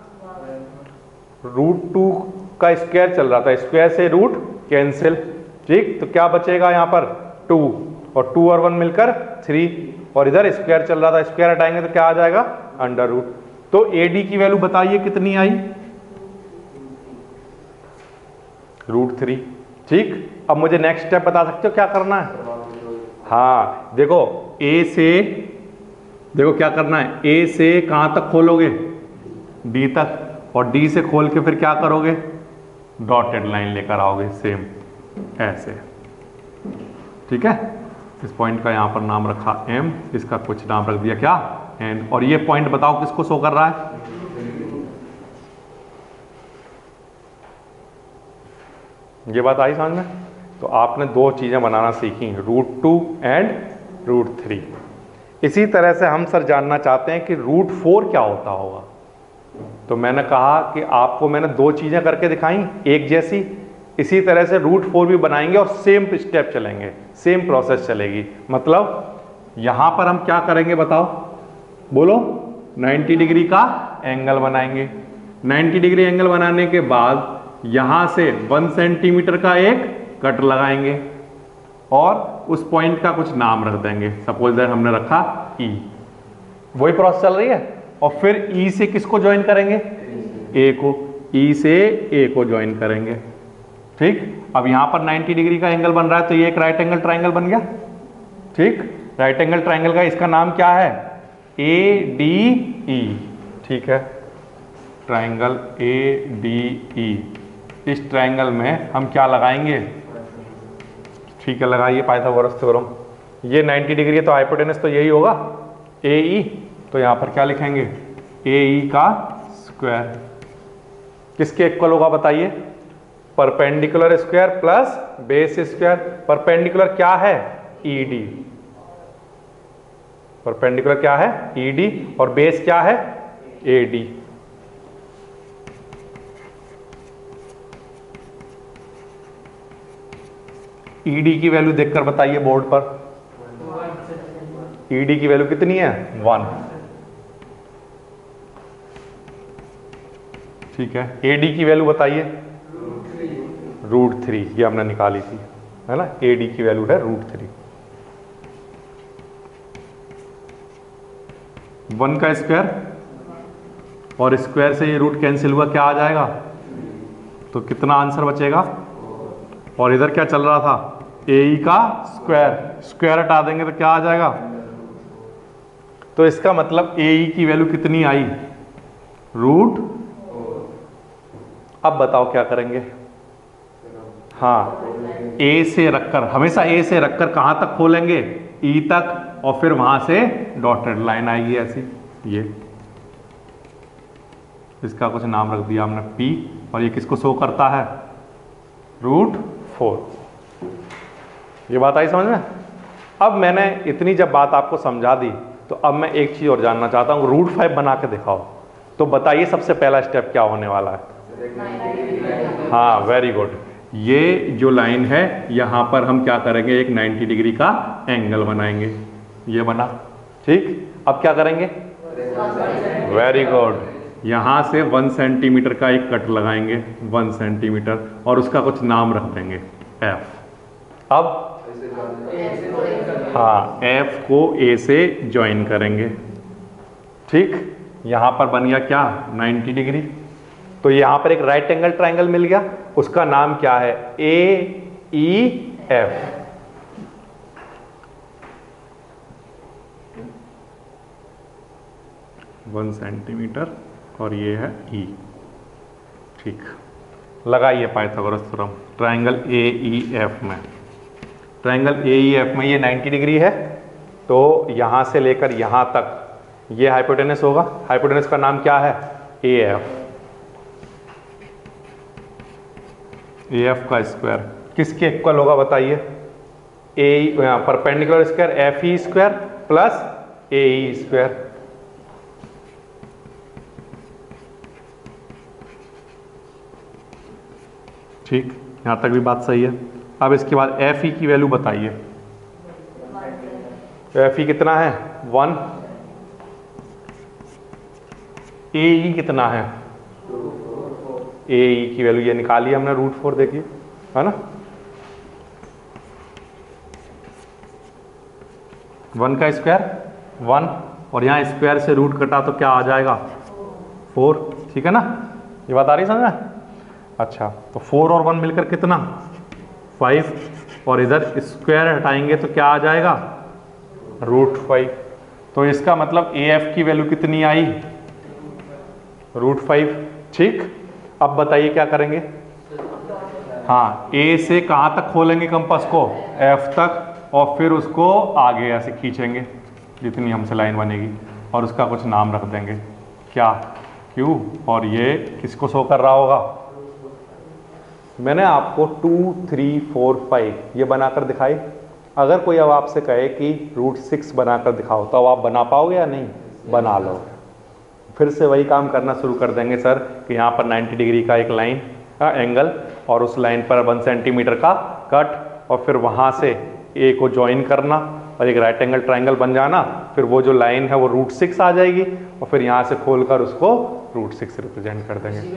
रूट टू का स्क्वायर चल रहा था, स्क्वायर से रूट कैंसिल, ठीक। तो क्या बचेगा यहाँ पर, टू, और टू और वन मिलकर थ्री, और इधर स्क्वायर चल रहा था, स्क्वायर हटाएंगे तो क्या आ जाएगा, अंडर रूट। तो ए डी की वैल्यू बताइए कितनी आई, रूट थ्री, ठीक। अब मुझे नेक्स्ट स्टेप बता सकते हो क्या करना है। हाँ देखो, ए से, देखो क्या करना है, ए से कहां तक खोलोगे, डी तक, और डी से खोल के फिर क्या करोगे, डॉटेड लाइन लेकर आओगे, सेम ऐसे, ठीक है। इस पॉइंट का यहां पर नाम रखा एम, इसका कुछ नाम रख दिया क्या, एन। और ये पॉइंट बताओ किसको शो कर रहा है, ये बात आई समझ में। तो आपने दो चीजें बनाना सीखी, root two and root three. इसी तरह से हम सर जानना चाहते हैं कि रूट फोर क्या होता होगा। तो मैंने कहा कि आपको मैंने दो चीजें करके दिखाई एक जैसी, इसी तरह से रूट फोर भी बनाएंगे और सेम स्टेप चलेंगे, सेम प्रोसेस चलेगी। मतलब यहां पर हम क्या करेंगे बताओ, बोलो, नाइन्टी डिग्री का एंगल बनाएंगे। नाइन्टी डिग्री एंगल बनाने के बाद यहां से वन सेंटीमीटर का एक कट लगाएंगे और उस पॉइंट का कुछ नाम रख देंगे, सपोज दैट हमने रखा ई। वही प्रोसेस चल रही है। और फिर ई से किसको ज्वाइन करेंगे, ए को, ई से ए को ज्वाइन करेंगे, ठीक। अब यहां पर नाइन्टी डिग्री का एंगल बन रहा है तो ये एक राइट एंगल ट्राइंगल बन गया, ठीक। राइट एंगल ट्राइंगल का इसका नाम क्या है, ए डी ई, ठीक है। ट्राइंगल ए डी ई, इस ट्राइंगल में हम क्या लगाएंगे, ठीक है, लगाइए पाइथागोरस थ्योरम। ये नाइन्टी डिग्री है तो हाइपोटेनस तो यही होगा, ए ई। तो यहां पर क्या लिखेंगे, ए ई का स्क्वायर किसके इक्वल होगा बताइए, perpendicular square plus base square. Perpendicular क्या है, ई डी, परपेंडिकुलर क्या है, ई डी, और बेस क्या है, ए डी। ईडी की वैल्यू देखकर बताइए बोर्ड पर, ईडी की वैल्यू कितनी है, वन, ठीक है। एडी की वैल्यू बताइए, रूट थ्री, ये हमने निकाली थी, है ना। एडी की वैल्यू है रूट थ्री। वन का स्क्वायर और स्क्वायर से ये रूट कैंसिल हुआ, क्या आ जाएगा, तो कितना आंसर बचेगा। और इधर क्या चल रहा था, ए ई का स्क्वायर, स्क्वायर हटा देंगे तो क्या आ जाएगा। तो इसका मतलब ए ई की वैल्यू कितनी आई, रूट। अब बताओ क्या करेंगे, हाँ, ए से रखकर, हमेशा ए से रखकर कहां तक खोलेंगे, ई तक, और फिर वहां से डॉटेड लाइन आएगी ऐसी, ये इसका कुछ नाम रख दिया हमने पी, और ये किसको शो करता है, रूट फोर। ये बात आई समझ में। अब मैंने इतनी जब बात आपको समझा दी तो अब मैं एक चीज और जानना चाहता हूं, रूट फाइव बना के दिखाओ। तो बताइए सबसे पहला स्टेप क्या होने वाला है। हाँ वेरी गुड, ये जो लाइन है यहां पर हम क्या करेंगे, एक नाइन्टी डिग्री का एंगल बनाएंगे, ये बना, ठीक। अब क्या करेंगे, वेरी गुड, यहां से वन सेंटीमीटर का एक कट लगाएंगे, वन सेंटीमीटर, और उसका कुछ नाम रख देंगे एफ। अब हाँ, एफ को ए से ज्वाइन करेंगे, ठीक। यहां पर बन गया क्या, नाइन्टी डिग्री। तो यहां पर एक राइट एंगल ट्राइंगल मिल गया, उसका नाम क्या है, A E F. One centimetre और ये है ई, ठीक। लगाइए Pythagoras theorem triangle A E F में। ट्राइंगल ए ई एफ में ये नाइन्टी डिग्री है, तो यहां से लेकर यहां तक ये हाइपोटेनस होगा। हाइपोटेनस का नाम क्या है, ए एफ। ए एफ का स्क्वायर किसके इक्वल होगा बताइए, A perpendicular square F E square plus A E square. ठीक, यहाँ तक भी बात सही है। अब इसके बाद एफ ई की वैल्यू बताइए। एफ ई कितना है? वन। ए ई कितना है? ए ई की वैल्यू ये निकाली हमने रूट फोर, देखिए है ना। वन का स्क्वायर वन, और यहाँ स्क्वायर से रूट कटा तो क्या आ जाएगा? फोर। ठीक है ना, ये बात आ रही समझ में? अच्छा, तो फोर और वन मिलकर कितना? फाइव, और इधर स्क्वायर हटाएंगे तो क्या आ जाएगा? Root five. तो इसका मतलब ए एफ की वैल्यू कितनी आई? Root five. ठीक, अब बताइए क्या करेंगे? हाँ, ए से कहाँ तक खोलेंगे कंपास को? एफ तक, और फिर उसको आगे ऐसे खींचेंगे जितनी हमसे लाइन बनेगी, और उसका कुछ नाम रख देंगे, क्या? क्यू। और ये किसको शो कर रहा होगा? मैंने आपको टू थ्री फोर फाइव ये बनाकर दिखाई। अगर कोई अब आपसे कहे कि रूट सिक्स बनाकर दिखाओ, तो अब आप बना पाओगे या नहीं? बना लो। फिर से वही काम करना शुरू कर देंगे सर कि यहाँ पर नाइन्टी डिग्री का एक लाइन का एंगल, और उस लाइन पर वन सेंटीमीटर का कट, और फिर वहाँ से ए को ज्वाइन करना और एक राइट एंगल ट्राइंगल बन जाना। फिर वो जो लाइन है वो रूट सिक्स आ जाएगी, और फिर यहाँ से खोलकर उसको रूट सिक्स रिप्रेजेंट कर देंगे।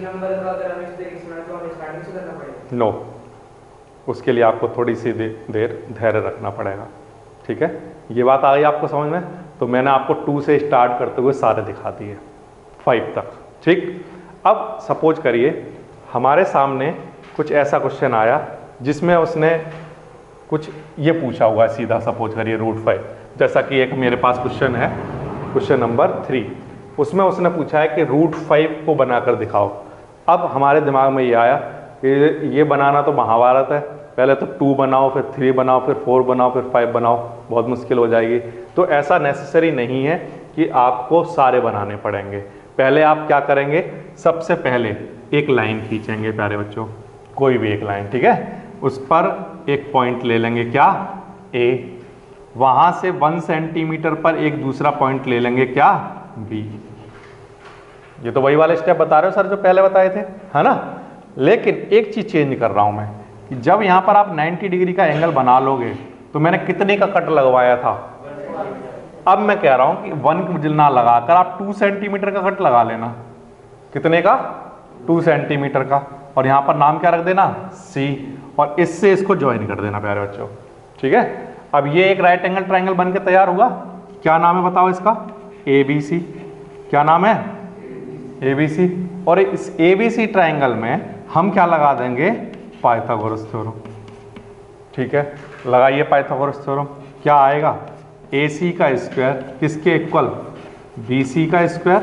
नो, उसके लिए आपको थोड़ी सी दे, देर धैर्य रखना पड़ेगा। ठीक है, ये बात आ गई आपको समझ में? तो मैंने आपको टू से स्टार्ट करते हुए सारे दिखा दिए फाइव तक। ठीक, अब सपोज करिए हमारे सामने कुछ ऐसा क्वेश्चन आया जिसमें उसने कुछ ये पूछा हुआ है सीधा, सपोज करिए रूट फाइव। जैसा कि एक मेरे पास क्वेश्चन है, क्वेश्चन नंबर थ्री, उसमें उसने पूछा है कि रूट फाइव को बनाकर दिखाओ। अब हमारे दिमाग में ये आया कि ये बनाना तो महाभारत है, पहले तो टू बनाओ, फिर थ्री बनाओ, फिर फोर बनाओ, फिर फाइव बनाओ, बहुत मुश्किल हो जाएगी। तो ऐसा नेसेसरी नहीं है कि आपको सारे बनाने पड़ेंगे। पहले आप क्या करेंगे? सबसे पहले एक लाइन खींचेंगे प्यारे बच्चों, कोई भी एक लाइन, ठीक है। उस पर एक पॉइंट ले लेंगे, क्या? ए। वहां से वन सेंटीमीटर पर एक दूसरा पॉइंट ले लेंगे, क्या? बी। ये तो वही वाले स्टेप बता रहे हो सर जो पहले बताए थे, है ना। लेकिन एक चीज चेंज कर रहा हूं मैं कि जब यहां पर आप नाइन्टी डिग्री का एंगल बना लोगे तो मैंने कितने का कट लगवाया था? अब मैं कह रहा हूं कि वन ना लगाकर आप टू सेंटीमीटर का कट लगा लेना। कितने का? टू सेंटीमीटर का। और यहां पर नाम क्या रख देना? सी। और इससे इसको ज्वाइन कर देना प्यारे बच्चों, ठीक है। अब ये एक राइट एंगल ट्राइंगल बन के तैयार हुआ। क्या नाम है बताओ इसका? A B C. क्या नाम है? A B C. और इस ए बी सी ट्राइंगल में हम क्या लगा देंगे? Pythagoras theorem. ठीक है, लगाइए पाइथागोरस थ्योरम। क्या आएगा? ए सी का स्क्वायर किसके इक्वल? बी सी का स्क्वायर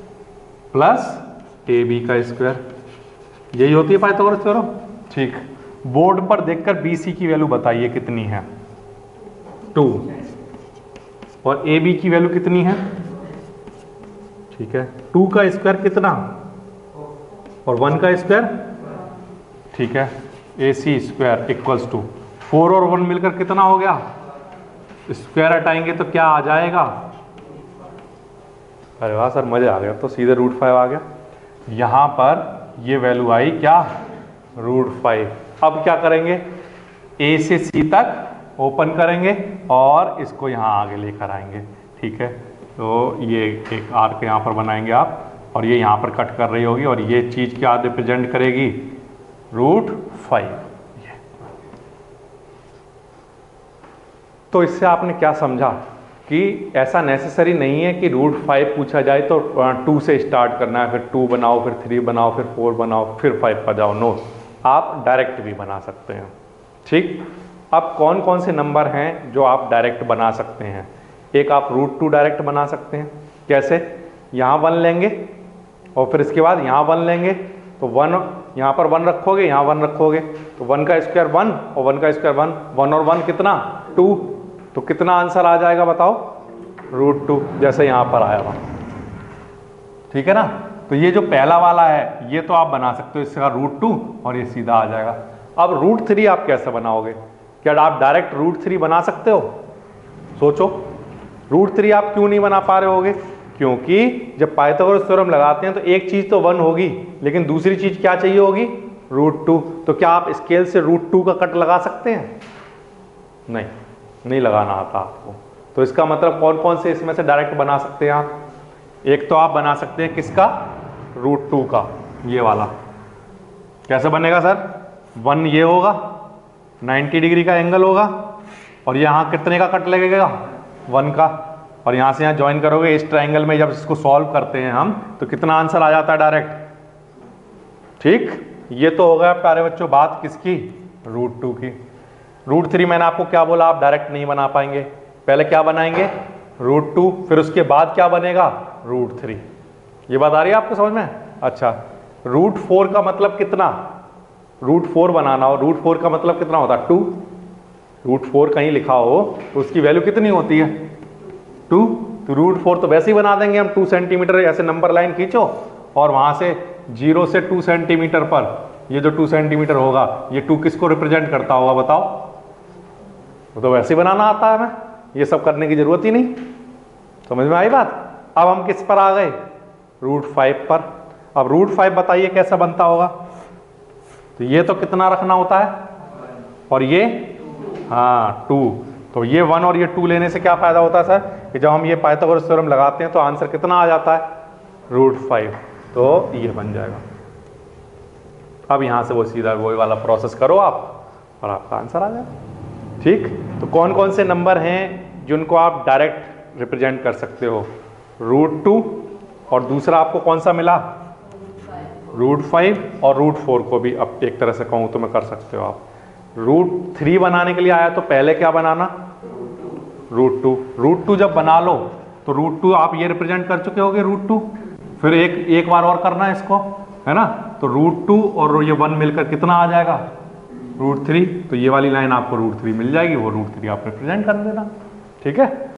प्लस ए बी का स्क्वायर। यही होती है पाइथागोरस थ्योरम। ठीक, बोर्ड पर देखकर बी सी की वैल्यू बताइए कितनी है? टू। और ए बी की वैल्यू कितनी है? ठीक है, टू का स्क्वायर कितना? और वन का स्क्वायर। ठीक है, A C square equals to four और वन मिलकर कितना हो गया? स्क्वायर हटाएंगे तो क्या आ जाएगा? अरे वाह सर, मजे आ गया, तो सीधे रूट फाइव आ गया। यहां पर ये वैल्यू आई क्या? Root five. अब क्या करेंगे? ए से सी तक ओपन करेंगे और इसको यहां आगे लेकर आएंगे। ठीक है, तो ये एक आर्क यहां पर बनाएंगे आप, और ये यहां पर कट कर रही होगी, और ये चीज क्या रिप्रेजेंट करेगी? Root five. तो इससे आपने क्या समझा कि ऐसा नेसेसरी नहीं है कि रूट फाइव पूछा जाए तो टू से स्टार्ट करना है, फिर टू बनाओ, फिर थ्री बनाओ, फिर फोर बनाओ, फिर फाइव पर जाओ। नो, आप डायरेक्ट भी बना सकते हैं। ठीक, अब कौन कौन से नंबर हैं जो आप डायरेक्ट बना सकते हैं? एक आप रूट टू डायरेक्ट बना सकते हैं। कैसे? यहाँ वन लेंगे और फिर इसके बाद यहाँ वन लेंगे, तो वन यहाँ पर वन रखोगे, यहाँ वन रखोगे, तो वन का स्क्वायर वन और वन का स्क्वायर वन, वन और वन कितना? टू। तो कितना आंसर आ जाएगा बताओ? रूट टू, जैसे यहाँ पर आया हुआ। ठीक है ना। तो ये जो पहला वाला है ये तो आप बना सकते हो, इसका रूट टू, और ये सीधा आ जाएगा। अब रूट थ्री आप कैसे बनाओगे? क्या आप डायरेक्ट रूट थ्री बना सकते हो? सोचो, रूट थ्री आप क्यों नहीं बना पा रहे होगे? क्योंकि जब पाइथागोरस थ्योरम लगाते हैं तो एक चीज तो वन होगी, लेकिन दूसरी चीज क्या चाहिए होगी? Root two. तो क्या आप स्केल से रूट टू का कट लगा सकते हैं? नहीं, नहीं लगाना आता आपको। तो इसका मतलब कौन कौन से इसमें से डायरेक्ट बना सकते हैं आप? एक तो आप बना सकते हैं किसका? रूट टू का, ये वाला। कैसे बनेगा सर? वन ये होगा, नाइन्टी डिग्री का एंगल होगा, और यहाँ कितने का कट लगेगा? वन का। और यहाँ से यहाँ ज्वाइन करोगे इस ट्राइंगल में। जब इसको सॉल्व करते हैं हम तो कितना आंसर आ जाता है डायरेक्ट? ठीक, ये तो हो गया प्यारे बच्चों बात किसकी? रूट टू की। रूट थ्री मैंने आपको क्या बोला, आप डायरेक्ट नहीं बना पाएंगे। पहले क्या बनाएंगे? रूट टू, फिर उसके बाद क्या बनेगा? Root three. ये बात आ रही है आपको समझ में? अच्छा, रूट फोर का मतलब कितना? रूट फोर बनाना हो, रूट फोर का मतलब कितना होता है? टू। रूट फोर कहीं लिखा हो तो उसकी वैल्यू कितनी होती है? टू। तो रूट फोर तो वैसे ही बना देंगे हम, टू सेंटीमीटर ऐसे नंबर लाइन खींचो और वहां से जीरो से टू सेंटीमीटर पर ये जो टू सेंटीमीटर होगा, ये टू किसको रिप्रेजेंट करता होगा बताओ? वो तो वैसे ही बनाना आता है हमें, ये सब करने की जरूरत ही नहीं। समझ में आई बात? अब हम किस पर आ गए? रूट फाइव पर। अब रूट फाइव बताइए कैसा बनता होगा? तो ये तो कितना रखना होता है, और ये हाँ टू। तो ये वन और ये टू लेने से क्या फायदा होता है सर? कि जब हम ये पाइथागोरस थ्योरम लगाते हैं तो आंसर कितना आ जाता है? Root five. तो ये बन जाएगा। अब यहां से वो सीधा वही वाला प्रोसेस करो आप और आपका आंसर आ जाएगा। ठीक, तो कौन कौन से नंबर हैं जिनको आप डायरेक्ट रिप्रेजेंट कर सकते हो? रूट टू, और दूसरा आपको कौन सा मिला? रूट फाइव, और रूट फोर को भी अब एक तरह से कहूँ तो मैं कर सकते हो आप। रूट थ्री बनाने के लिए आया तो पहले क्या बनाना? Root two. रूट टू जब बना लो तो रूट टू आप ये रिप्रेजेंट कर चुके होगे रूट टू, फिर एक एक बार और करना है इसको, है ना? तो रूट टू और ये वन मिलकर कितना आ जाएगा? Root three. तो ये वाली लाइन आपको रूट थ्री मिल जाएगी, वो रूट थ्री आप रिप्रेजेंट कर देना। ठीक है।